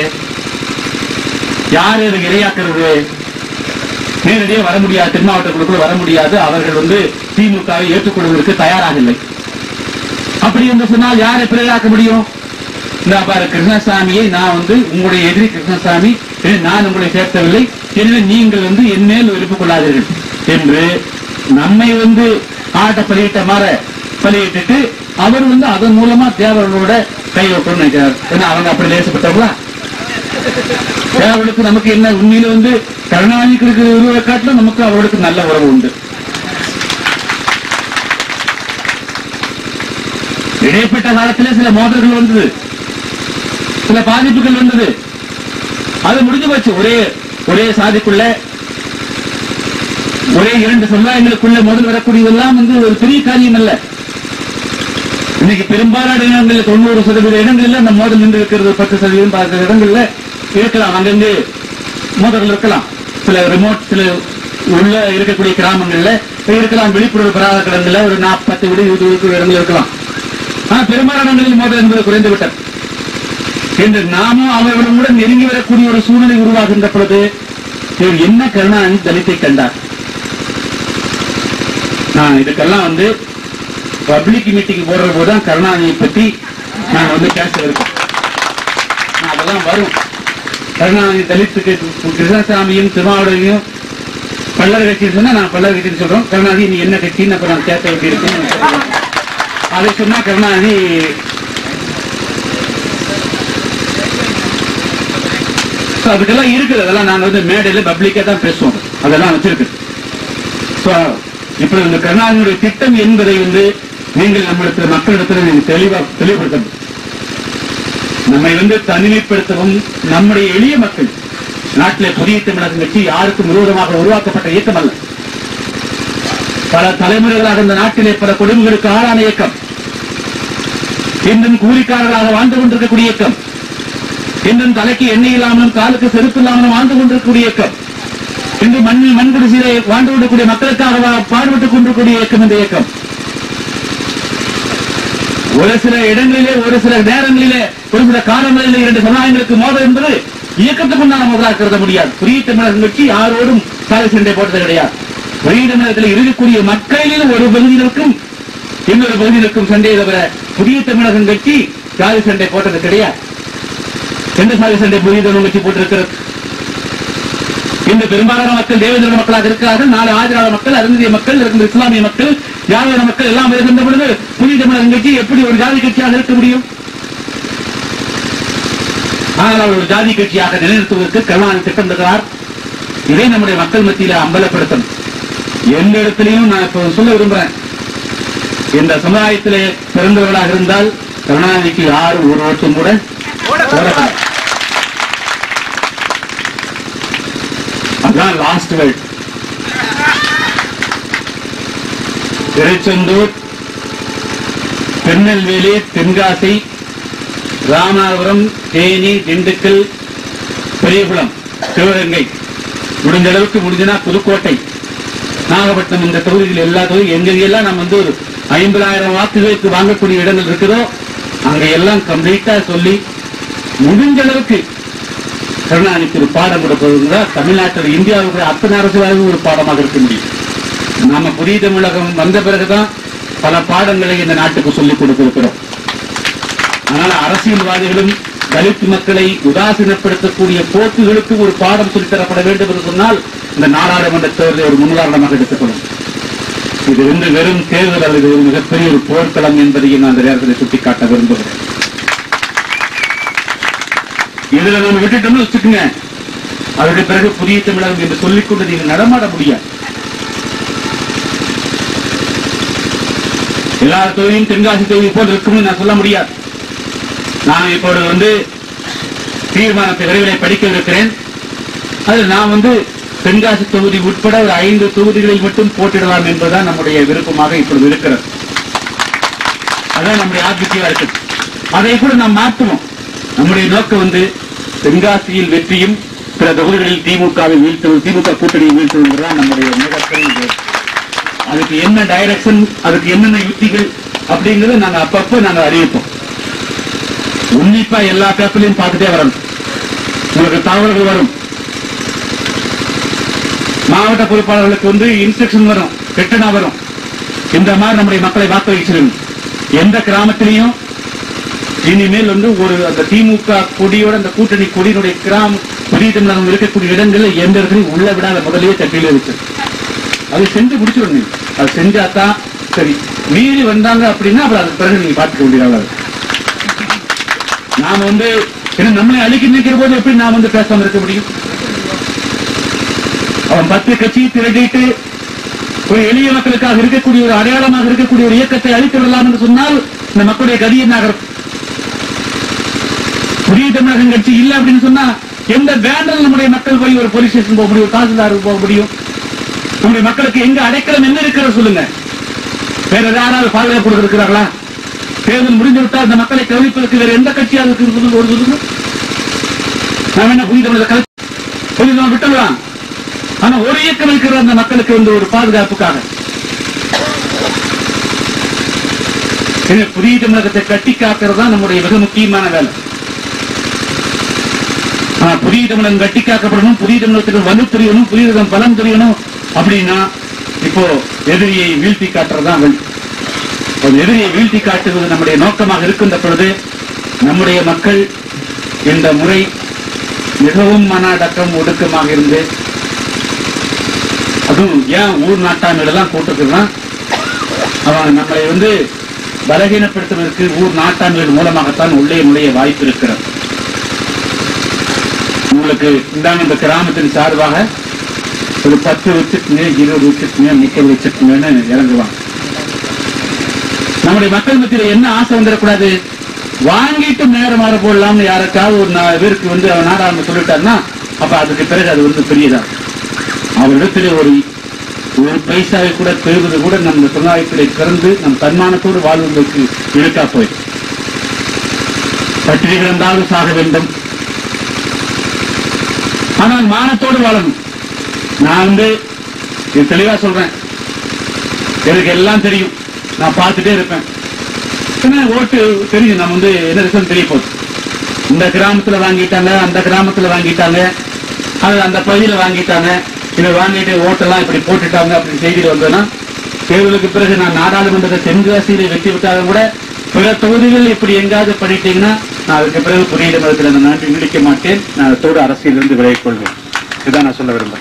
[SPEAKER 1] யாரு அதை இரையாக்குறது? நேரடியாக வர முடியாது, தென் மாவட்டங்களுக்குள்ள வர முடியாது. அவர்கள் வந்து திமுகவை ஏற்றுக்கொள்வதற்கு தயாராக இல்லை. அப்படி என்று சொன்னால் யாரை பிழையாக்க முடியும்? இந்த பாரு கிருஷ்ணசாமியை நான் வந்து உங்களுடைய எதிரி கிருஷ்ணசாமி, நான் உங்களை சேர்த்தவில்லை, எனவே நீங்கள் வந்து என் மேல் விருப்பம் கொள்ளாதீர்கள் என்று நம்மை வந்து ஆட்ட பலியிட்ட மாற பலியிட்டு அவர் வந்து அதன் மூலமா தேவர்களோட கை வைக்கணும்னு நினைக்கிறார். ஏன்னா அவங்க அப்படி லேசப்பட்டவங்களா? தேவர்களுக்கு நமக்கு என்ன உண்மையில வந்து கருணாநிதிக்கு இருக்கிற உறவை காட்டிலும் நமக்கு அவர்களுக்கு நல்ல உறவு உண்டு. இடைப்பட்ட காலத்திலே சில மோதல்கள் வந்தது, சில பாதிப்புகள் வந்தது. அது முடிஞ்சு போச்சு. ஒரே ஒரே சாதிக்குள்ள ஒரே இரண்டு சமுதாயங்களுக்குள்ள முதல் வரக்கூடியதெல்லாம் வந்து ஒரு பெரிய காரியம் அல்ல. இன்னைக்கு பெரும்பாலான இடங்களில் தொண்ணூறு சதவீத இடங்களில் அந்த மோதல் நின்று இருக்கிறது. பத்து சதவீதம் பார்க்கிற இடங்கள்ல இருக்கலாம், அங்கிருந்து மோதல்கள் இருக்கலாம். சில ரிமோட் சில உள்ள இருக்கக்கூடிய கிராமங்கள்ல இருக்கலாம், விழிப்புணர்வு பெறாத இடங்கள்ல ஒரு நாற்பத்தி விட இருபது இடங்கள் இருக்கலாம். ஆனா பெரும்பாலான இடங்களில் மோதல் என்பது குறைந்து விட்டது. என்று நாமும் அவர்களுடன் நெருங்கி வரக்கூடிய ஒரு சூழ்நிலை உருவாகின்ற பொழுது இவர் என்ன கருணாநிதி தலித்தை கண்டார்? நான் இதுக்கெல்லாம் வந்து பப்ளிக் மீட்டிங் போடுற போதுதான் கருணாநிதியை பற்றி நான் வந்து பேச இருக்கேன். அதெல்லாம் வரும். கருணாநிதி தலித்துக்கு கிருஷ்ணசாமியும் திருமாவளையும் பல்லர் கட்சின்னு சொன்னா நான் பல்லர் கட்சின்னு சொல்றோம். கருணாநிதி நீ என்ன கட்சின்னு அப்ப நான் கேட்க வேண்டியிருக்கேன். அதை சொன்னா கருணாநிதி அதுக்கெல்லாம் இருக்குது. அதெல்லாம் நாங்க வந்து மேடையில பப்ளிக்கா தான் பேசுவோம். அதெல்லாம் வச்சிருக்கு. இப்ப இந்த கருணாநிதியுடைய திட்டம் என்பதை வந்து நீங்கள் நம்மிடத்தில் மக்களிடத்தில் நீங்க தெளிவா தெளிவுபடுத்தணும். நம்மை வந்து தனிமைப்படுத்தவும் நம்முடைய எளிய மக்கள் நாட்டிலே புதிய தமிழகம் கட்சி யாருக்கும் விரோதமாக உருவாக்கப்பட்ட இயக்கம் அல்ல. பல தலைமுறைகளாக இந்த நாட்டிலே பல கொடுமைகளுக்கு ஆளான இயக்கம், இன்னும் கூலிக்காரர்களாக வாழ்ந்து கொண்டிருக்கக்கூடிய இயக்கம், இன்னும் தலைக்கு எண்ணெய் இல்லாமலும் காலுக்கு செருப்பு இல்லாமலும் வாழ்ந்து கொண்டிருக்கக்கூடிய இயக்கம், இன்று மண்ணில் மண்குடிசையிலே வாழ்ந்து கொண்டிருக்கூடிய மக்களுக்காக பாடுபட்டுக் கொண்டிருக்கூடிய இயக்கம் இந்த இயக்கம். ஒரு சில இடங்களிலே ஒரு சில நேரங்களிலே ஒரு சில காலங்களிலே இரண்டு சமுதாயங்களுக்கு மோதல் என்பது இயக்கத்துக்கு உண்டான முதலாக கருத முடியாது. புதிய தமிழகம் கட்சி யாரோடும் சாலை சண்டை போட்டது கிடையாது. புதிய தமிழகத்தில் இருக்கக்கூடிய மக்களில் ஒரு பகுதியினருக்கும் இன்னொரு பகுதியினருக்கும் சண்டையை தவிர புதிய தமிழகம் கட்சி சாலை சண்டை போட்டது கிடையாது. எந்த சாலை சண்டை புதிய தமிழகம் கட்சி போட்டிருக்கிறது? இந்த பெரும்பாலான மக்கள் தேவேந்திர மக்களாக இருக்கிறார்கள். நாலு ஆதிராள மக்கள், அருந்திய மக்கள், இருக்கின்ற இஸ்லாமிய மக்கள், யாதவ மக்கள் எல்லாம் இருக்கின்ற பொழுது புதிய தமிழகம் கட்சி எப்படி ஒரு ஜாதி கட்சியாக இருக்க முடியும்? ஆனால் அவர் ஒரு ஜாதி கட்சியாக நிலைநிறுத்துவதற்கு கருணாநிதி திட்டமிடுகிறார். இதை நம்முடைய மக்கள் மத்தியில அம்பலப்படுத்தணும். எந்த இடத்திலையும் நான் இப்ப சொல்ல விரும்புறேன், இந்த சமுதாயத்திலே பிறந்தவர்களாக இருந்தால் கருணாநிதிக்கு யாரும் ஒரு வருஷம் கூட போடக்கூடாது. அதுதான் லாஸ்ட் வேர்ட். திருச்செந்தூர், திருநெல்வேலி, தென்காசி, ராமநாதபுரம், தேனி, திண்டுக்கல், பெரியகுளம், சிவகங்கை, முடிஞ்ச அளவுக்கு முடிஞ்சனா புதுக்கோட்டை, நாகப்பட்டினம், இந்த தொகுதிகள் எல்லா தொகுதி எங்கெல்லாம் நம்ம வந்து ஒரு ஐம்பதாயிரம் வாக்குகளுக்கு வாங்கக்கூடிய இடங்கள் இருக்குதோ அங்க எல்லாம் கம்ப்ளீட்டா சொல்லி முடிஞ்ச அளவுக்கு கருணாநிதிக்கு ஒரு பாடம் கொடுப்பதுதான் தமிழ்நாட்டில் இந்தியாவுக்கு அத்தனை அரசியலாக ஒரு பாடமாக இருக்க முடியும். நாம புதிய தமிழகம் வந்த பிறகுதான் பல பாடங்களை இந்த நாட்டுக்கு சொல்லிக் கொடுத்திருக்கிறோம். அதனால அரசியல்வாதிகளும் தலித் மக்களை உதாசீனப்படுத்தக்கூடிய போக்குகளுக்கு ஒரு பாடம் சொல்லித்தரப்பட வேண்டும் என்று சொன்னால் இந்த நாடாளுமன்ற தேர்தலை ஒரு முன்னுதாரணமாக எடுத்துக்கொள்ளும். இது வந்து வெறும் தேர்தல் அல்லது ஒரு மிகப்பெரிய ஒரு போர்க்களம் என்பதையும் நான் அந்த நேரத்தில் சுட்டிக்காட்ட விரும்புகிறேன். இதுல நம்ம விட்டுட்டோம்னு வச்சுக்கோங்க, அதற்கு பிறகு புதிய தமிழகம் என்று சொல்லிக்கொண்டு நீங்க நடமாட முடியாது. எல்லா தொழிலும் தென்காசி தொகுதி போல் இருக்கும்னு நான் சொல்ல முடியாது. நான் இப்போது வந்து தீர்மானத்தை விரைவில் படிக்க இருக்கிறேன். அதில் நான் வந்து தென்காசி தொகுதி உட்பட ஒரு ஐந்து தொகுதிகளில் மட்டும் போட்டிடலாம் என்பதுதான் நம்முடைய விருப்பமாக இப்பொழுது இருக்கிறது. அதான் நம்முடைய ஆர்பிசியா இருக்கு. அதை கூட நாம் மாற்றுவோம். நம்முடைய நோக்கம் வந்து தென்காசியில் வெற்றியும் பிற தொகுதிகளில் திமுகவை வீழ்த்துவது, திமுக கூட்டணியை வீழ்த்துவதுதான் நம்முடைய மிகப்பெரிய. அதுக்கு என்ன டைரக்ஷன், அதுக்கு என்னென்ன யுக்திகள் அப்படிங்கறத நாங்க அப்பப்ப நாங்க அறிவிப்போம். உன்னிப்பா எல்லா பேப்பர்லையும் பார்த்துட்டே வரணும். உங்களுக்கு தகவல்கள் வரும். மாவட்ட பொறுப்பாளர்களுக்கு வந்து இன்ஸ்ட்ரக்ஷன் வரும், கெட்டனா வரும். இந்த மாதிரி நம்முடைய மக்களை வாக்க வைச்சிருங்க. எந்த கிராமத்திலையும் இனிமேல் வந்து ஒரு அந்த திமுக கொடியோட அந்த கூட்டணி கொடியினுடைய கிராமம் புதிய தமிழகம் இருக்கக்கூடிய இடங்களில் எந்த இடத்துலையும் உள்ள விடாத முதலே தட்டியில இருக்கு. அதை செஞ்சு முடிச்சிடணும். அது செஞ்சாதான் சரி. மீறி வந்தாங்க அப்படின்னா அப்புறம் அதுக்கு பிறகு நீங்க பார்த்துக்க வேண்டியதாக. நாம வந்து என்ன நம்மளை அழிக்க நிற்கிற போது எப்படி நாம வந்து பேசாம இருக்க முடியும்? அவன் பத்து கட்சியை திரட்டிட்டு ஒரு எளிய மக்களுக்காக இருக்கக்கூடிய ஒரு அடையாளமாக இருக்கக்கூடிய ஒரு இயக்கத்தை அழித்து விடலாம் என்று சொன்னால் இந்த மக்களுடைய கதி என்ன ஆகிறது? புதிய தமிழகம் கட்சி இல்லை அப்படின்னு சொன்னா எந்த பேனரில் நம்முடைய மக்கள் போய் ஒரு போலீஸ் ஸ்டேஷன் போக முடியும், தாசில்தாருக்கு போக முடியும்? நம்முடைய மக்களுக்கு எங்க அடைக்கலம் என்ன இருக்கிறது சொல்லுங்க. வேற யாராவது பாதுகாப்பு கொடுத்திருக்கிறார்களா? தேர்தல் முடிந்து விட்டால் அந்த மக்களை கவனிப்பதற்கு வேற எந்த கட்சியாக இருக்கு ஒரு சொல்லுங்க. நாம் என்ன புதிய தமிழக புதிய விட்டுலாம். ஆனா ஒரு இயக்கம் இருக்கிற அந்த மக்களுக்கு வந்து ஒரு பாதுகாப்புக்காக புதிய தமிழகத்தை கட்டி காக்கிறது தான் நம்முடைய மிக முக்கியமான வேலை. புதிய தமிழகம் கட்டி காக்கப்படணும், புதிய தமிழகத்துக்கு வலு தெரியணும், புதிய பலம் தெரியணும் அப்படின்னா இப்போ எதிரியை வீழ்த்தி காட்டுறதுதான் வழி. ஒரு எதிரியை வீழ்த்தி காட்டுவது நம்முடைய நோக்கமாக இருக்கின்ற பொழுது நம்முடைய மக்கள் இந்த முறை மிகவும் மன அடக்கம் ஒடுக்கமாக இருந்து, அதுவும் ஏன் ஊர் நாட்டாமையில எல்லாம் கூட்டுக்குதான் அவன் நம்மளை வந்து பலகீனப்படுத்துவதற்கு ஊர் நாட்டாமைகள் மூலமாகத்தான் உள்ளே நுழைய வாய்ப்பு இருக்கிறது. உங்களுக்கு இந்தாங்க இந்த கிராமத்தின் சார்பாக ஒரு பத்து வச்சுக்குங்க, இருபது வச்சுக்குங்க, முப்பது வச்சுக்குங்கன்னு இறங்குவாங்க. நம்முடைய மக்கள் மத்தியில் என்ன ஆசை வந்துடக்கூடாது, வாங்கிட்டு நேரம் மாற போடலாம்னு யாருக்காவது ஒரு நாலு பேருக்கு வந்து அவன் நாடாம சொல்லிட்டாருன்னா அப்ப அதுக்கு பிறகு அது வந்து பெரியதா அவரிடத்தில் ஒரு ஒரு பைசாவை கூட பெறுவது கூட நம்ம சமுதாயத்திலே பிறந்து நம் தன்மானத்தோடு வாழ்வதற்கு இழுக்கா போய் பட்டினி கிடந்தாலும் சாக வேண்டும். ஆனால் மானத்தோடு வாழணும். நான் வந்து இது தெளிவா சொல்றேன், எனக்கு எல்லாம் தெரியும், நான் பார்த்துட்டே இருப்பேன். ஓட்டு தெரியும், நம்ம வந்து என்ன ரிசல்ட் தெரிய போகுது. இந்த கிராமத்துல வாங்கிட்டாங்க, அந்த கிராமத்துல வாங்கிட்டாங்க, அது அந்த பகுதியில வாங்கிட்டாங்க, இதை வாங்கிட்டு ஓட்டெல்லாம் இப்படி போட்டுட்டாங்க அப்படின்னு செய்தியில் வந்ததுன்னா தேர்தலுக்கு பிறகு நான் நாடாளுமன்றத்தை தென்காசியில வெற்றி விட்டாலும் கூட பிற தொகுதிகள் இப்படி எங்காவது பண்ணிட்டீங்கன்னா நான் அதுக்கு பிறகு புரியிட மதத்தில் அந்த நாட்டை நீடிக்க மாட்டேன். நான் அதோடு அரசியலிருந்து விலகிக் கொள்வேன். இதுதான் நான் சொல்ல விரும்புறேன்.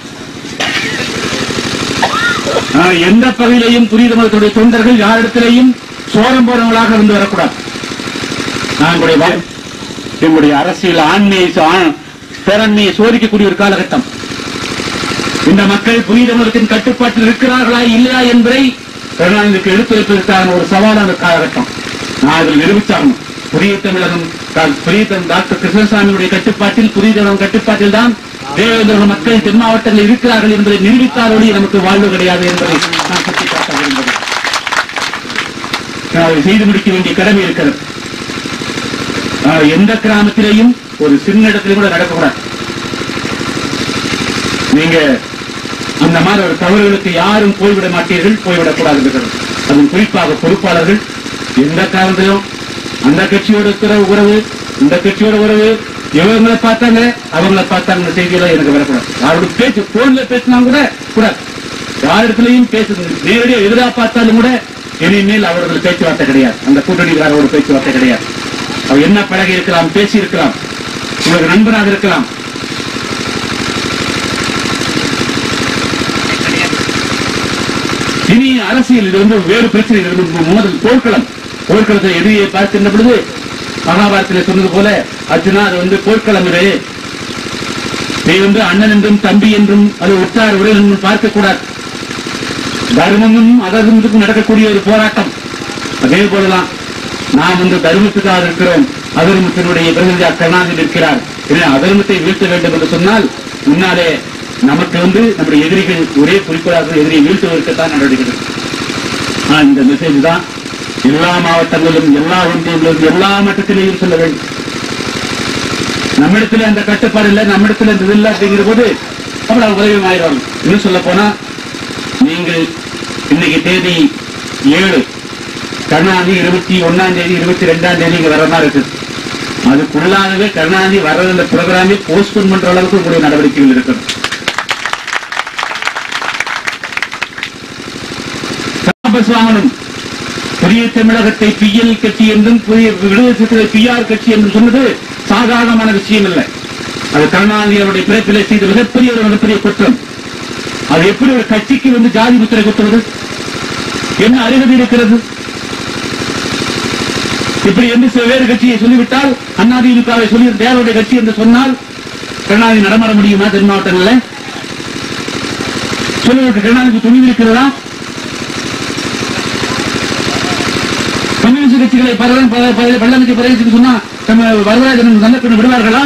[SPEAKER 1] எந்த பகுதியிலையும் புரியிட மதத்துடைய தொண்டர்கள் யாரிடத்திலையும் சோரம் போறவங்களாக இருந்து வரக்கூடாது. நான் எங்களுடைய அரசியல் ஆண்மையை பேரண்மையை சோதிக்கக்கூடிய ஒரு காலகட்டம். இந்த மக்கள் புரியிட மதத்தின் கட்டுப்பாட்டில் இருக்கிறார்களா இல்லையா என்பதை கருணாநிதிக்கு எடுத்துரைப்பதற்கான ஒரு சவாலான காலகட்டம். நான் அதில் நிரூபிச்சாகணும். புதிய தமிழகம் புதிய டாக்டர் கிருஷ்ணசாமியுடைய கட்டுப்பாட்டில் புதிய தமிழகம் கட்டுப்பாட்டில் தான் தேவேந்திர மக்கள் தென் மாவட்டங்களில் இருக்கிறார்கள் என்பதை நிரூபித்தாரோடு நமக்கு வாழ்வு கிடையாது என்பதை நான் சுட்டிக்காட்ட விரும்புகிறேன். அதை செய்து முடிக்க வேண்டிய கடமை இருக்கிறது. எந்த கிராமத்திலேயும் ஒரு சின்ன இடத்திலும் கூட நடக்கக்கூடாது. நீங்க அந்த மாதிரி ஒரு தவறுகளுக்கு யாரும் போய்விட மாட்டீர்கள், போய்விடக்கூடாது இருக்கிறது. அதுவும் குறிப்பாக பொறுப்பாளர்கள் எந்த காரணத்திலும் அந்த கட்சியோட இருக்கிற உறவு, இந்த கட்சியோட உறவு, இவங்களை பார்த்தாங்க அவங்களை பார்த்தாங்க செய்தியெல்லாம் எனக்கு வரக்கூடாது. யாரோட பேச்சு போன்ல பேசினா கூட கூடாது. யாரிடத்திலையும் பேச நேரடியாக எதிராக பார்த்தாலும் கூட இனிமேல் அவர்கள் பேச்சுவார்த்தை கிடையாது. அந்த கூட்டணிக்காரோட பேச்சுவார்த்தை கிடையாது. அவர் என்ன பழகி இருக்கலாம், பேசி இருக்கலாம், உங்களுக்கு நண்பராக இருக்கலாம். இனி அரசியல் இது வந்து வேறு பிரச்சனை. முதல் போர்க்களம் போர்க்களத்தை எதிரியை பார்க்கின்ற பொழுது மகாபாரத்தில் சொன்னது போல அர்ஜுனா அது வந்து போர்க்களம் இது. நீ வந்து அண்ணன் என்றும் தம்பி என்றும் அது உற்றார் உடல் என்றும் பார்க்கக்கூடாது. தர்மமும் அதர்மத்துக்கும் நடக்கக்கூடிய ஒரு போராட்டம். அதே போலதான் நாம் வந்து தர்மத்துக்காக இருக்கிறோம், அதர்மத்தினுடைய பிரதிநிதியாக கருணாநிதி இருக்கிறார். எனவே அதர்மத்தை வீழ்த்த வேண்டும் என்று சொன்னால் முன்னாலே நமக்கு வந்து நம்முடைய எதிரிகள் ஒரே குறிப்பிடாத எதிரியை வீழ்த்துவதற்குத்தான் நடவடிக்கை. இந்த மெசேஜ் தான் எல்லா மாவட்டங்களிலும் எல்லா ஒன்றியங்களிலும் எல்லா மட்டத்திலேயும் சொல்ல வேண்டும். நம்மிடத்துல அந்த கட்டுப்பாடு இல்லை, நம்மிடத்துல இந்த இல்லை அப்படிங்கிற போது அவ்வளவு உதவி ஆயிரம். இன்னும் சொல்ல போனா நீங்கள் இன்னைக்கு தேதி ஏழு, கருணாநிதி இருபத்தி ஒன்னாம் தேதி இருபத்தி ரெண்டாம் தேதி இங்க வர மாதிரி இருக்கு. அதுக்குள்ளாகவே கருணாநிதி வர்றது இந்த புரோகிராமே போஸ்ட்போன் பண்ற அளவுக்கு உங்களுடைய நடவடிக்கைகள் இருக்கிறது. வாங்கணும். புதிய தமிழகத்தை பிஎல் கட்சி என்றும் புதிய விடுதலை பிஆர் கட்சி என்றும் சொன்னது சாதாரணமான விஷயம் இல்லை. அது கருணாநிதி அவருடைய பிறப்பிலே செய்த மிகப்பெரிய ஒரு மிகப்பெரிய குற்றம். அது எப்படி ஒரு கட்சிக்கு வந்து ஜாதி முத்திரை குத்துவது? என்ன அருகதை இருக்கிறது? இப்படி என்று சில வேறு கட்சியை சொல்லிவிட்டால் அதிமுகவை சொல்லி தேவருடைய கட்சி என்று சொன்னால் கருணாநிதி நடமாட முடியுமா? தென் மாவட்டங்களில் சொல்லுவதற்கு கருணாநிதி துணிவு இருக்கிறதா? கம்யூனிஸ்ட் கட்சிகளை பள்ளமிக்கு பரவாயில்லை சொன்னா வரதராஜன் நல்ல பெண்ணு விடுவார்களா?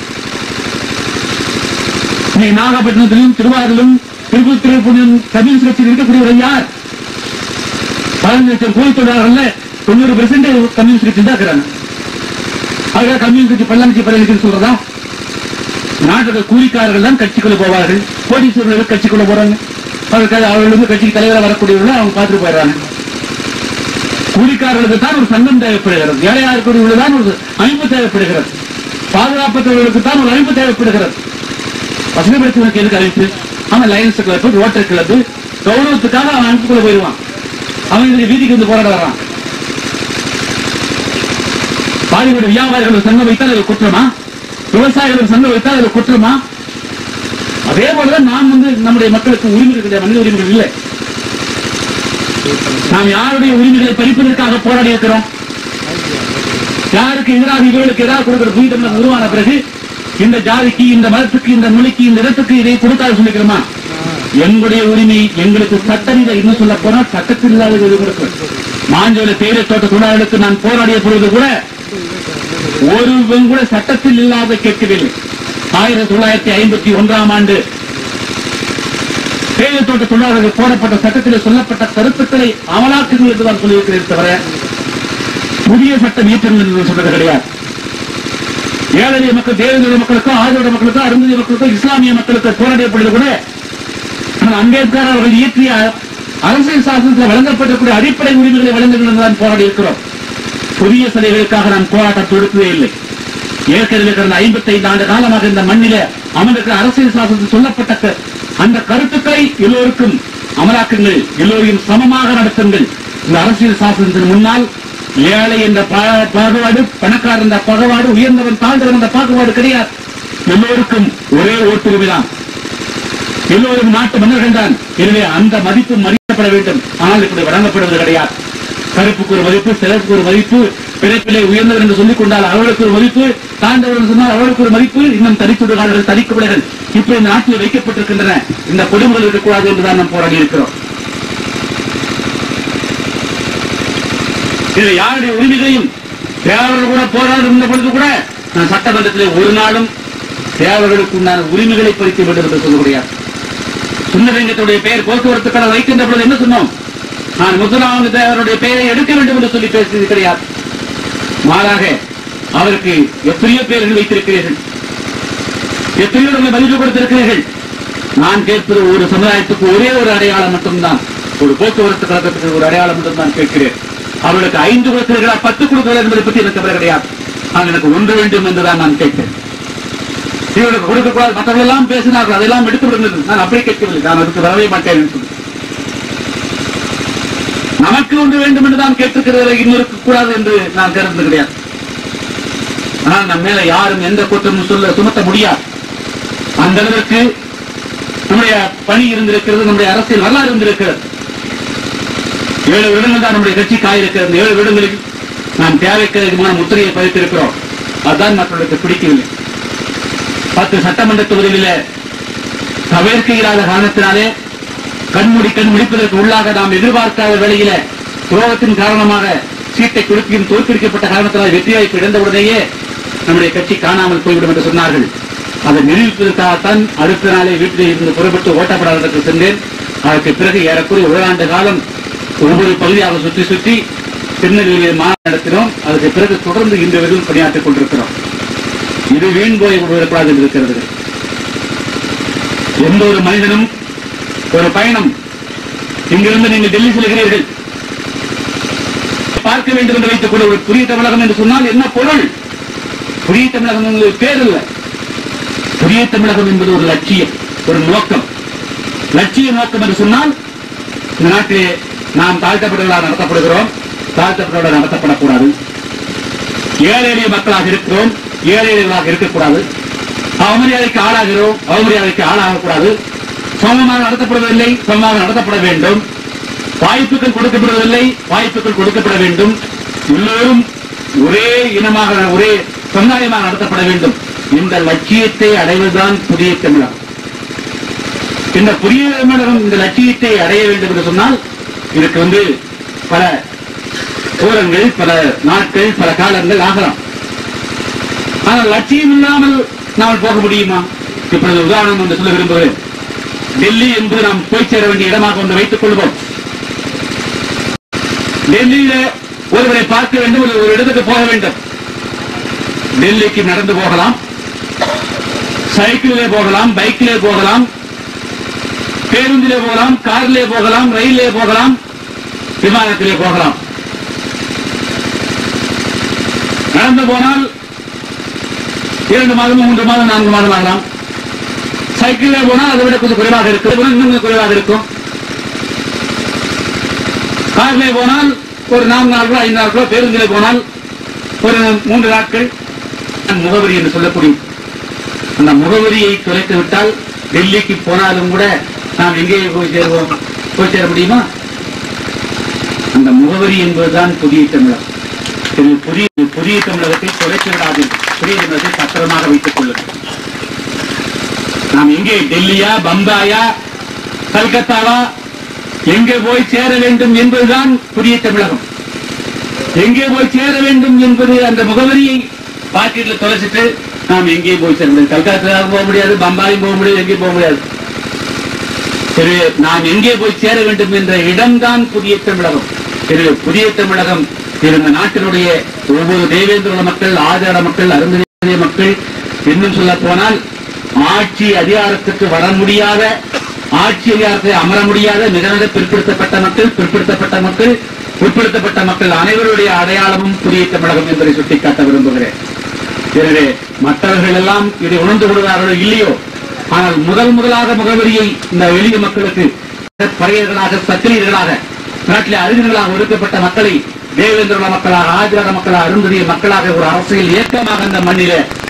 [SPEAKER 1] நாகப்பட்டினத்திலும் திருவாரூரிலும் திருப்பூரிலும் கம்யூனிஸ்ட் கட்சியில் இருக்கக்கூடியவர் யார்? பதினஞ்சு லட்சம் கோயில் தொழிலாளர்கள் தொண்ணூறு பெர்சென்ட் கம்யூனிஸ்ட் கட்சி தான் இருக்கிறாங்க. அதுக்காக கம்யூனிஸ்ட் கட்சி பள்ளமிக்கு பரவாயில்லை சொல்றதா? நாட்டுக்கு கூலிக்காரர்கள் தான் கட்சிக்குள்ள போவார்கள், கோடீஸ்வரர்கள் கட்சிக்குள்ள போறாங்க. அவர்கள் அவர்கள் வந்து கட்சிக்கு தலைவராக வரக்கூடியவர்கள் அவங்க பார்த்துட்டு போயிடுறாங்க. கூலிக்காரர்களுக்கு தான் ஒரு சங்கம் தேவைப்படுகிறது, ஏழையாருக்கு தான் ஒரு அமைப்பு தேவைப்படுகிறது, பாதுகாப்பற்றவர்களுக்கு தான் ஒரு அமைப்பு தேவைப்படுகிறது. வசதிப்படுத்துவதற்கு எதுக்கு அமைப்பு? ஆமா, லயன்ஸ் கிளப், ரோட்டரி கிளப், கௌரவத்துக்காக அவன் அனுப்புக்குள்ள போயிடுவான். அவன் இதுக்கு வீதிக்கு வந்து போராட வர்றான். பாலிவுட் வியாபாரிகள் சங்கம் வைத்தால் அது குற்றமா? விவசாயிகள் சங்கம் வைத்தால் அது குற்றமா? அதே போலதான் நாம் வந்து நம்முடைய மக்களுக்கு உரிமைகள் கிடையாது, மனித உரிமைகள் இல்லை. நாம் யாருடைய உரிமைகளை பறிப்பதற்காக போராடி இருக்கிறோம்? யாருக்கு எதிராக இவர்களுக்கு எதிராக கொடுக்கிற புதிய தமிழகம் உருவான பிறகு இந்த ஜாதிக்கு, இந்த மதத்துக்கு, இந்த மொழிக்கு, இந்த இடத்துக்கு இதை கொடுத்தால் சொல்லிக்கிறோமா? எங்களுடைய உரிமை எங்களுக்கு சட்டம் இல்லை. இன்னும் சொல்ல போனா சட்டத்தில் இல்லாத மாஞ்சோல தேயிலை தோட்ட தொழிலாளர்களுக்கு நான் போராடிய பொழுது கூட ஒருவன் கூட சட்டத்தில் இல்லாத கேட்கவில்லை. ஆயிரத்தி தொள்ளாயிரத்தி ஐம்பத்தி ஒன்றாம் ஆண்டு தேயிலை தோட்ட தொழிலாளர்கள் போடப்பட்ட சட்டத்தில் சொல்லப்பட்ட கருத்துக்களை அமலாக்குங்கள் என்றுதான் சொல்லியிருக்கிறேன் தவிர புதிய சட்டம் இயற்றுங்கள் என்று சொன்னது கிடையாது. ஏழை மக்கள், தேவேந்திர மக்களுக்கும், ஆதிவாட மக்களுக்கும், அருந்ததி மக்களுக்கும், இஸ்லாமிய மக்களுக்கு போராடியப்பட்டது கூட அம்பேத்கர் அவர்கள் இயற்றிய அரசியல் சாசனத்தில் வழங்கப்படக்கூடிய அடிப்படை உரிமைகளை வழங்குங்கள் தான் போராடி இருக்கிறோம். புதிய சிலைகளுக்காக நாம் போராட்டம் தொடுக்கவே இல்லை. ஏற்கனவே கடந்த ஐம்பத்தி ஐந்து ஆண்டு காலமாக இந்த மண்ணில அமர்ந்திருக்கிற அரசியல் சாசனத்தில் சொல்லப்பட்ட அந்த கருத்துக்களை எல்லோருக்கும் அமலாக்குங்கள், எல்லோரையும் சமமாக நடத்துங்கள். இந்த அரசியல் சாசனத்தின் முன்னால் ஏழை என்ற பாகுபாடு, பணக்காரர் என்ற பாகுபாடு, உயர்ந்தவன் தாழ்ந்தவன் என்ற பாகுபாடு கிடையாது. எல்லோருக்கும் ஒரே ஓட்டுரிமை தான். எல்லோரும் நாட்டு மன்னர்கள் தான். எனவே அந்த மதிப்பு மதிக்கப்பட வேண்டும். ஆனால் இப்படி வழங்கப்படுவது கிடையாது. கருப்புக்கு ஒரு மதிப்பு, சிறப்புக்கு ஒரு மதிப்பு, பிறப்பிலே உயர்ந்தவர் என்று சொல்லிக் கொண்டால் அவர்களுக்கு ஒரு மதிப்பு, தாழ்ந்தவர் என்று சொன்னால் அவர்களுக்கு ஒரு மதிப்பு, இன்னும் தனிச்சுடுகாடுகள், தனிக்கவிடைகள் இப்ப இந்த நாட்டில் வைக்கப்பட்டிருக்கின்றன. இந்த கொடுமைகள் இருக்கக்கூடாது என்றுதான் நாம் போராடி இருக்கிறோம். இது யாருடைய உரிமைகளையும் தேவர்கள் கூட போராடுகின்ற பொழுது கூட நான் சட்டமன்றத்தில் ஒரு நாளும் தேவர்களுக்கு உண்டான உரிமைகளை பறிக்க வேண்டும் என்று சொல்ல முடியாது. சுந்தரலிங்கத்துடைய பெயர் போக்குவரத்து கடன் வைக்கின்ற பொழுது என்ன சொன்னோம்? நான் முத்துராமலிங்க தேவருடைய பெயரை எடுக்க வேண்டும் என்று சொல்லி பேசியது கிடையாது. மாறாக அவருக்கு எத்தனையோ பேர்கள் வைத்திருக்கிறீர்கள், எத்தனையோ மதிப்பு கொடுத்திருக்கிறீர்கள். நான் கேட்பது ஒரு சமுதாயத்துக்கு ஒரே ஒரு அடையாளம் மட்டும்தான், ஒரு போக்குவரத்து கழகத்துக்கு ஒரு அடையாளம் மட்டும்தான் கேட்கிறேன். அவர்களுக்கு ஐந்து கொடுக்கிறீர்களா, பத்து கொடுக்கிறீர்கள் என்பதை பற்றி எனக்கு கவலை கிடையாது. நான் எனக்கு ஒன்று வேண்டும் என்றுதான் நான் கேட்கிறேன். இவர்களுக்கு கொடுக்கக்கூடாது, மற்றவர்கள் எல்லாம் பேசினார்கள், அதெல்லாம் எடுத்து விடுங்கள். நான் அப்படி கேட்கவில்லை, நான் அதுக்கு வரவே மாட்டேன் என்று நமக்கு ஒன்று வேண்டும் என்று தான் கேட்டிருக்கிறது, இன்னொருக்கு கூடாது என்று நான் கருது கிடையாது. ஆனால் நம் மேல யாரும் எந்த குற்றமும் சொல்ல சுமத்த முடியாது. அந்த அளவிற்கு நம்முடைய பணி இருந்திருக்கிறது, நம்முடைய அரசியல் வரலாறு இருந்திருக்கிறது. ஏழு வருடங்கள் தான் நம்முடைய கட்சி காயிருக்கிறது. ஏழு வருடங்களில் நாம் தேவைக்கு அதிகமான முத்திரையை பதித்திருக்கிறோம். அதுதான் மற்றவர்களுக்கு பிடிக்கவில்லை. பத்து சட்டமன்ற தொகுதிகளில தவிர்க்க இல்லாத காரணத்தினாலே கண்மூடி கண் முடிப்பதற்கு உள்ளாக நாம் எதிர்பார்க்காத வேளையில துரோகத்தின் காரணமாக சீட்டை கொடுக்கியும் தோற்கடிக்கப்பட்ட காரணத்தினால் வெற்றி வாய்ப்பு இழந்தவுடனேயே நம்முடைய கட்சி காணாமல் போய்விடும் என்று சொன்னார்கள். அதை நிரூபிப்பதற்காகத்தான் அடுத்த நாளே வீட்டிலே இருந்து புறப்பட்டு ஓட்டப்படாததற்கு சென்றேன். அதற்கு பிறகு ஏறக்குறைய ஒரு ஆண்டு காலம் ஒவ்வொரு பகுதியாக சுற்றி சுற்றி திருநெல்வேலியில் மாநாடு நடத்தினோம். அதற்கு பிறகு தொடர்ந்து இன்று வரையும் பணியாற்றிக் கொண்டிருக்கிறோம். இது வீண் போய் விடக்கூடாது என்று இருக்கிறது. எந்த ஒரு மனிதனும் ஒரு பயணம், இங்கிருந்து நீங்கள் டெல்லி செல்கிறீர்கள், பார்க்க வேண்டும் என்று வைத்துக் கொள்ள ஒரு புதிய தமிழகம் என்று சொன்னால் என்ன பொருள்? புதிய தமிழகம் என்பது பேர் அல்ல. புதிய தமிழகம் என்பது ஒரு லட்சியம், ஒரு நோக்கம். லட்சிய நோக்கம் என்று சொன்னால் இந்த நாட்டிலே நாம் தாழ்த்தப்பட்டவர்களாக நடத்தப்படுகிறோம், தாழ்த்தப்பட்டவர்களாக நடத்தப்படக்கூடாது. ஏழை எளிய மக்களாக இருக்கிறோம், ஏழை எளியவர்களாக இருக்கக்கூடாது. அவமரியாதைக்கு ஆளாகிறோம், அவமரியாதைக்கு ஆளாகக்கூடாது. சமமாக நடத்தப்படுவதில்லை, சமமாக நடத்தப்பட வேண்டும். வாய்ப்புகள் கொடுக்கப்படுவதில்லை, வாய்ப்புகள் கொடுக்கப்பட வேண்டும். எல்லோரும் ஒரே இனமாக, ஒரே சமுதாயமாக நடத்தப்பட வேண்டும். இந்த லட்சியத்தை அடைவதுதான் புதிய தமிழகம். இந்த புதிய தமிழகம் இந்த லட்சியத்தை அடைய வேண்டும் என்று சொன்னால் இதுக்கு வந்து பல தூரங்கள், பல நாட்கள், பல காலங்கள் ஆகலாம். ஆனால் லட்சியம் இல்லாமல் நாம் போக முடியுமா? இப்பொழுது உதாரணம் என்று சொல்ல விரும்புகிறேன். டெல்லி என்பது நாம் போய் சேர வேண்டிய இடமாக ஒன்று வைத்துக் கொள்வோம். டெல்லியில ஒருவரை பார்க்க வேண்டும், ஒரு இடத்துக்கு போக வேண்டும். டெல்லிக்கு நடந்து போகலாம், சைக்கிளிலே போகலாம், பைக்கிலே போகலாம், பேருந்திலே போகலாம், காரிலே போகலாம், ரயிலே போகலாம், விமானத்திலே போகலாம். நடந்து போனால் இரண்டு மாதம், மூன்று மாதம், நான்கு மாதம் ஆகலாம். சைக்கிளில் போனால் அதை விட கொஞ்சம் குறைவாக இருக்கும், இன்னும் குறைவாக இருக்கும். காரிலே போனால் ஒரு நான்கு நாட்களோ ஐந்து நாட்களோ, பேருந்திலே போனால் ஒரு மூன்று நாட்கள் முகவரி என்று சொல்லக்கூடிய அந்த முகவரியை தொலைத்து விட்டால் டெல்லிக்கு போனாலும் கூட நாம் எங்கே போய் சேருவோம்? போய் சேர முடியுமா? அந்த முகவரி என்பதுதான் புதிய தமிழகம். புதிய புதிய தமிழகத்தை தொலைத்து விடாதீர்கள். புதிய தமிழகத்தை பத்திரமாக வைத்துக் கொள்ளுங்கள். நாம் எங்கே, டெல்லியா, பம்பாயா, கல்கத்தாவா, எங்கே போய் சேர வேண்டும் என்பதுதான் புதிய தமிழகம். எங்கே போய் சேர வேண்டும் என்பது அந்த முகவரியை பாக்கெட்டில் தொலைச்சிட்டு நாம் எங்கே போய் சேர முடியாது. கல்கத்தாவும் போக முடியாது, பம்பாயும் போக முடியாது, எங்கே போக முடியாது. சரி, நாம் எங்கே போய் சேர வேண்டும் என்ற இடம்தான் புதிய தமிழகம். சரி, புதிய தமிழகம் இந்த நாட்டினுடைய ஒவ்வொரு தேவேந்திர மக்கள், ஆதிராட மக்கள், அருந்ததிய மக்கள், இன்னும் சொல்ல போனால் ஆட்சி அதிகாரத்துக்கு வர முடியாத, ஆட்சி அதிகாரத்தை அமர முடியாத மிக மிக பிற்படுத்தப்பட்ட மக்கள், பிற்படுத்தப்பட்ட மக்கள், பிற்படுத்தப்பட்ட மக்கள் அனைவருடைய அடையாளமும் புதிய தமிழகம் என்பதை சுட்டிக்காட்ட விரும்புகிறேன். எனவே மற்றவர்கள் எல்லாம் இதை உணர்ந்து கொள்கிறார்களோ இல்லையோ, ஆனால் முதல் முதலாக முகவரியை இந்த எளிய மக்களுக்கு பறையர்களாக, சத்திரியர்களாக, நாட்டிலே அறிஞர்களாக ஒதுக்கப்பட்ட மக்களை தேவேந்திர மக்களாக, ஆதிராட மக்களாக, அருந்ததிய மக்களாக ஒரு அரசியல் இயக்கமாக இந்த மண்ணிலே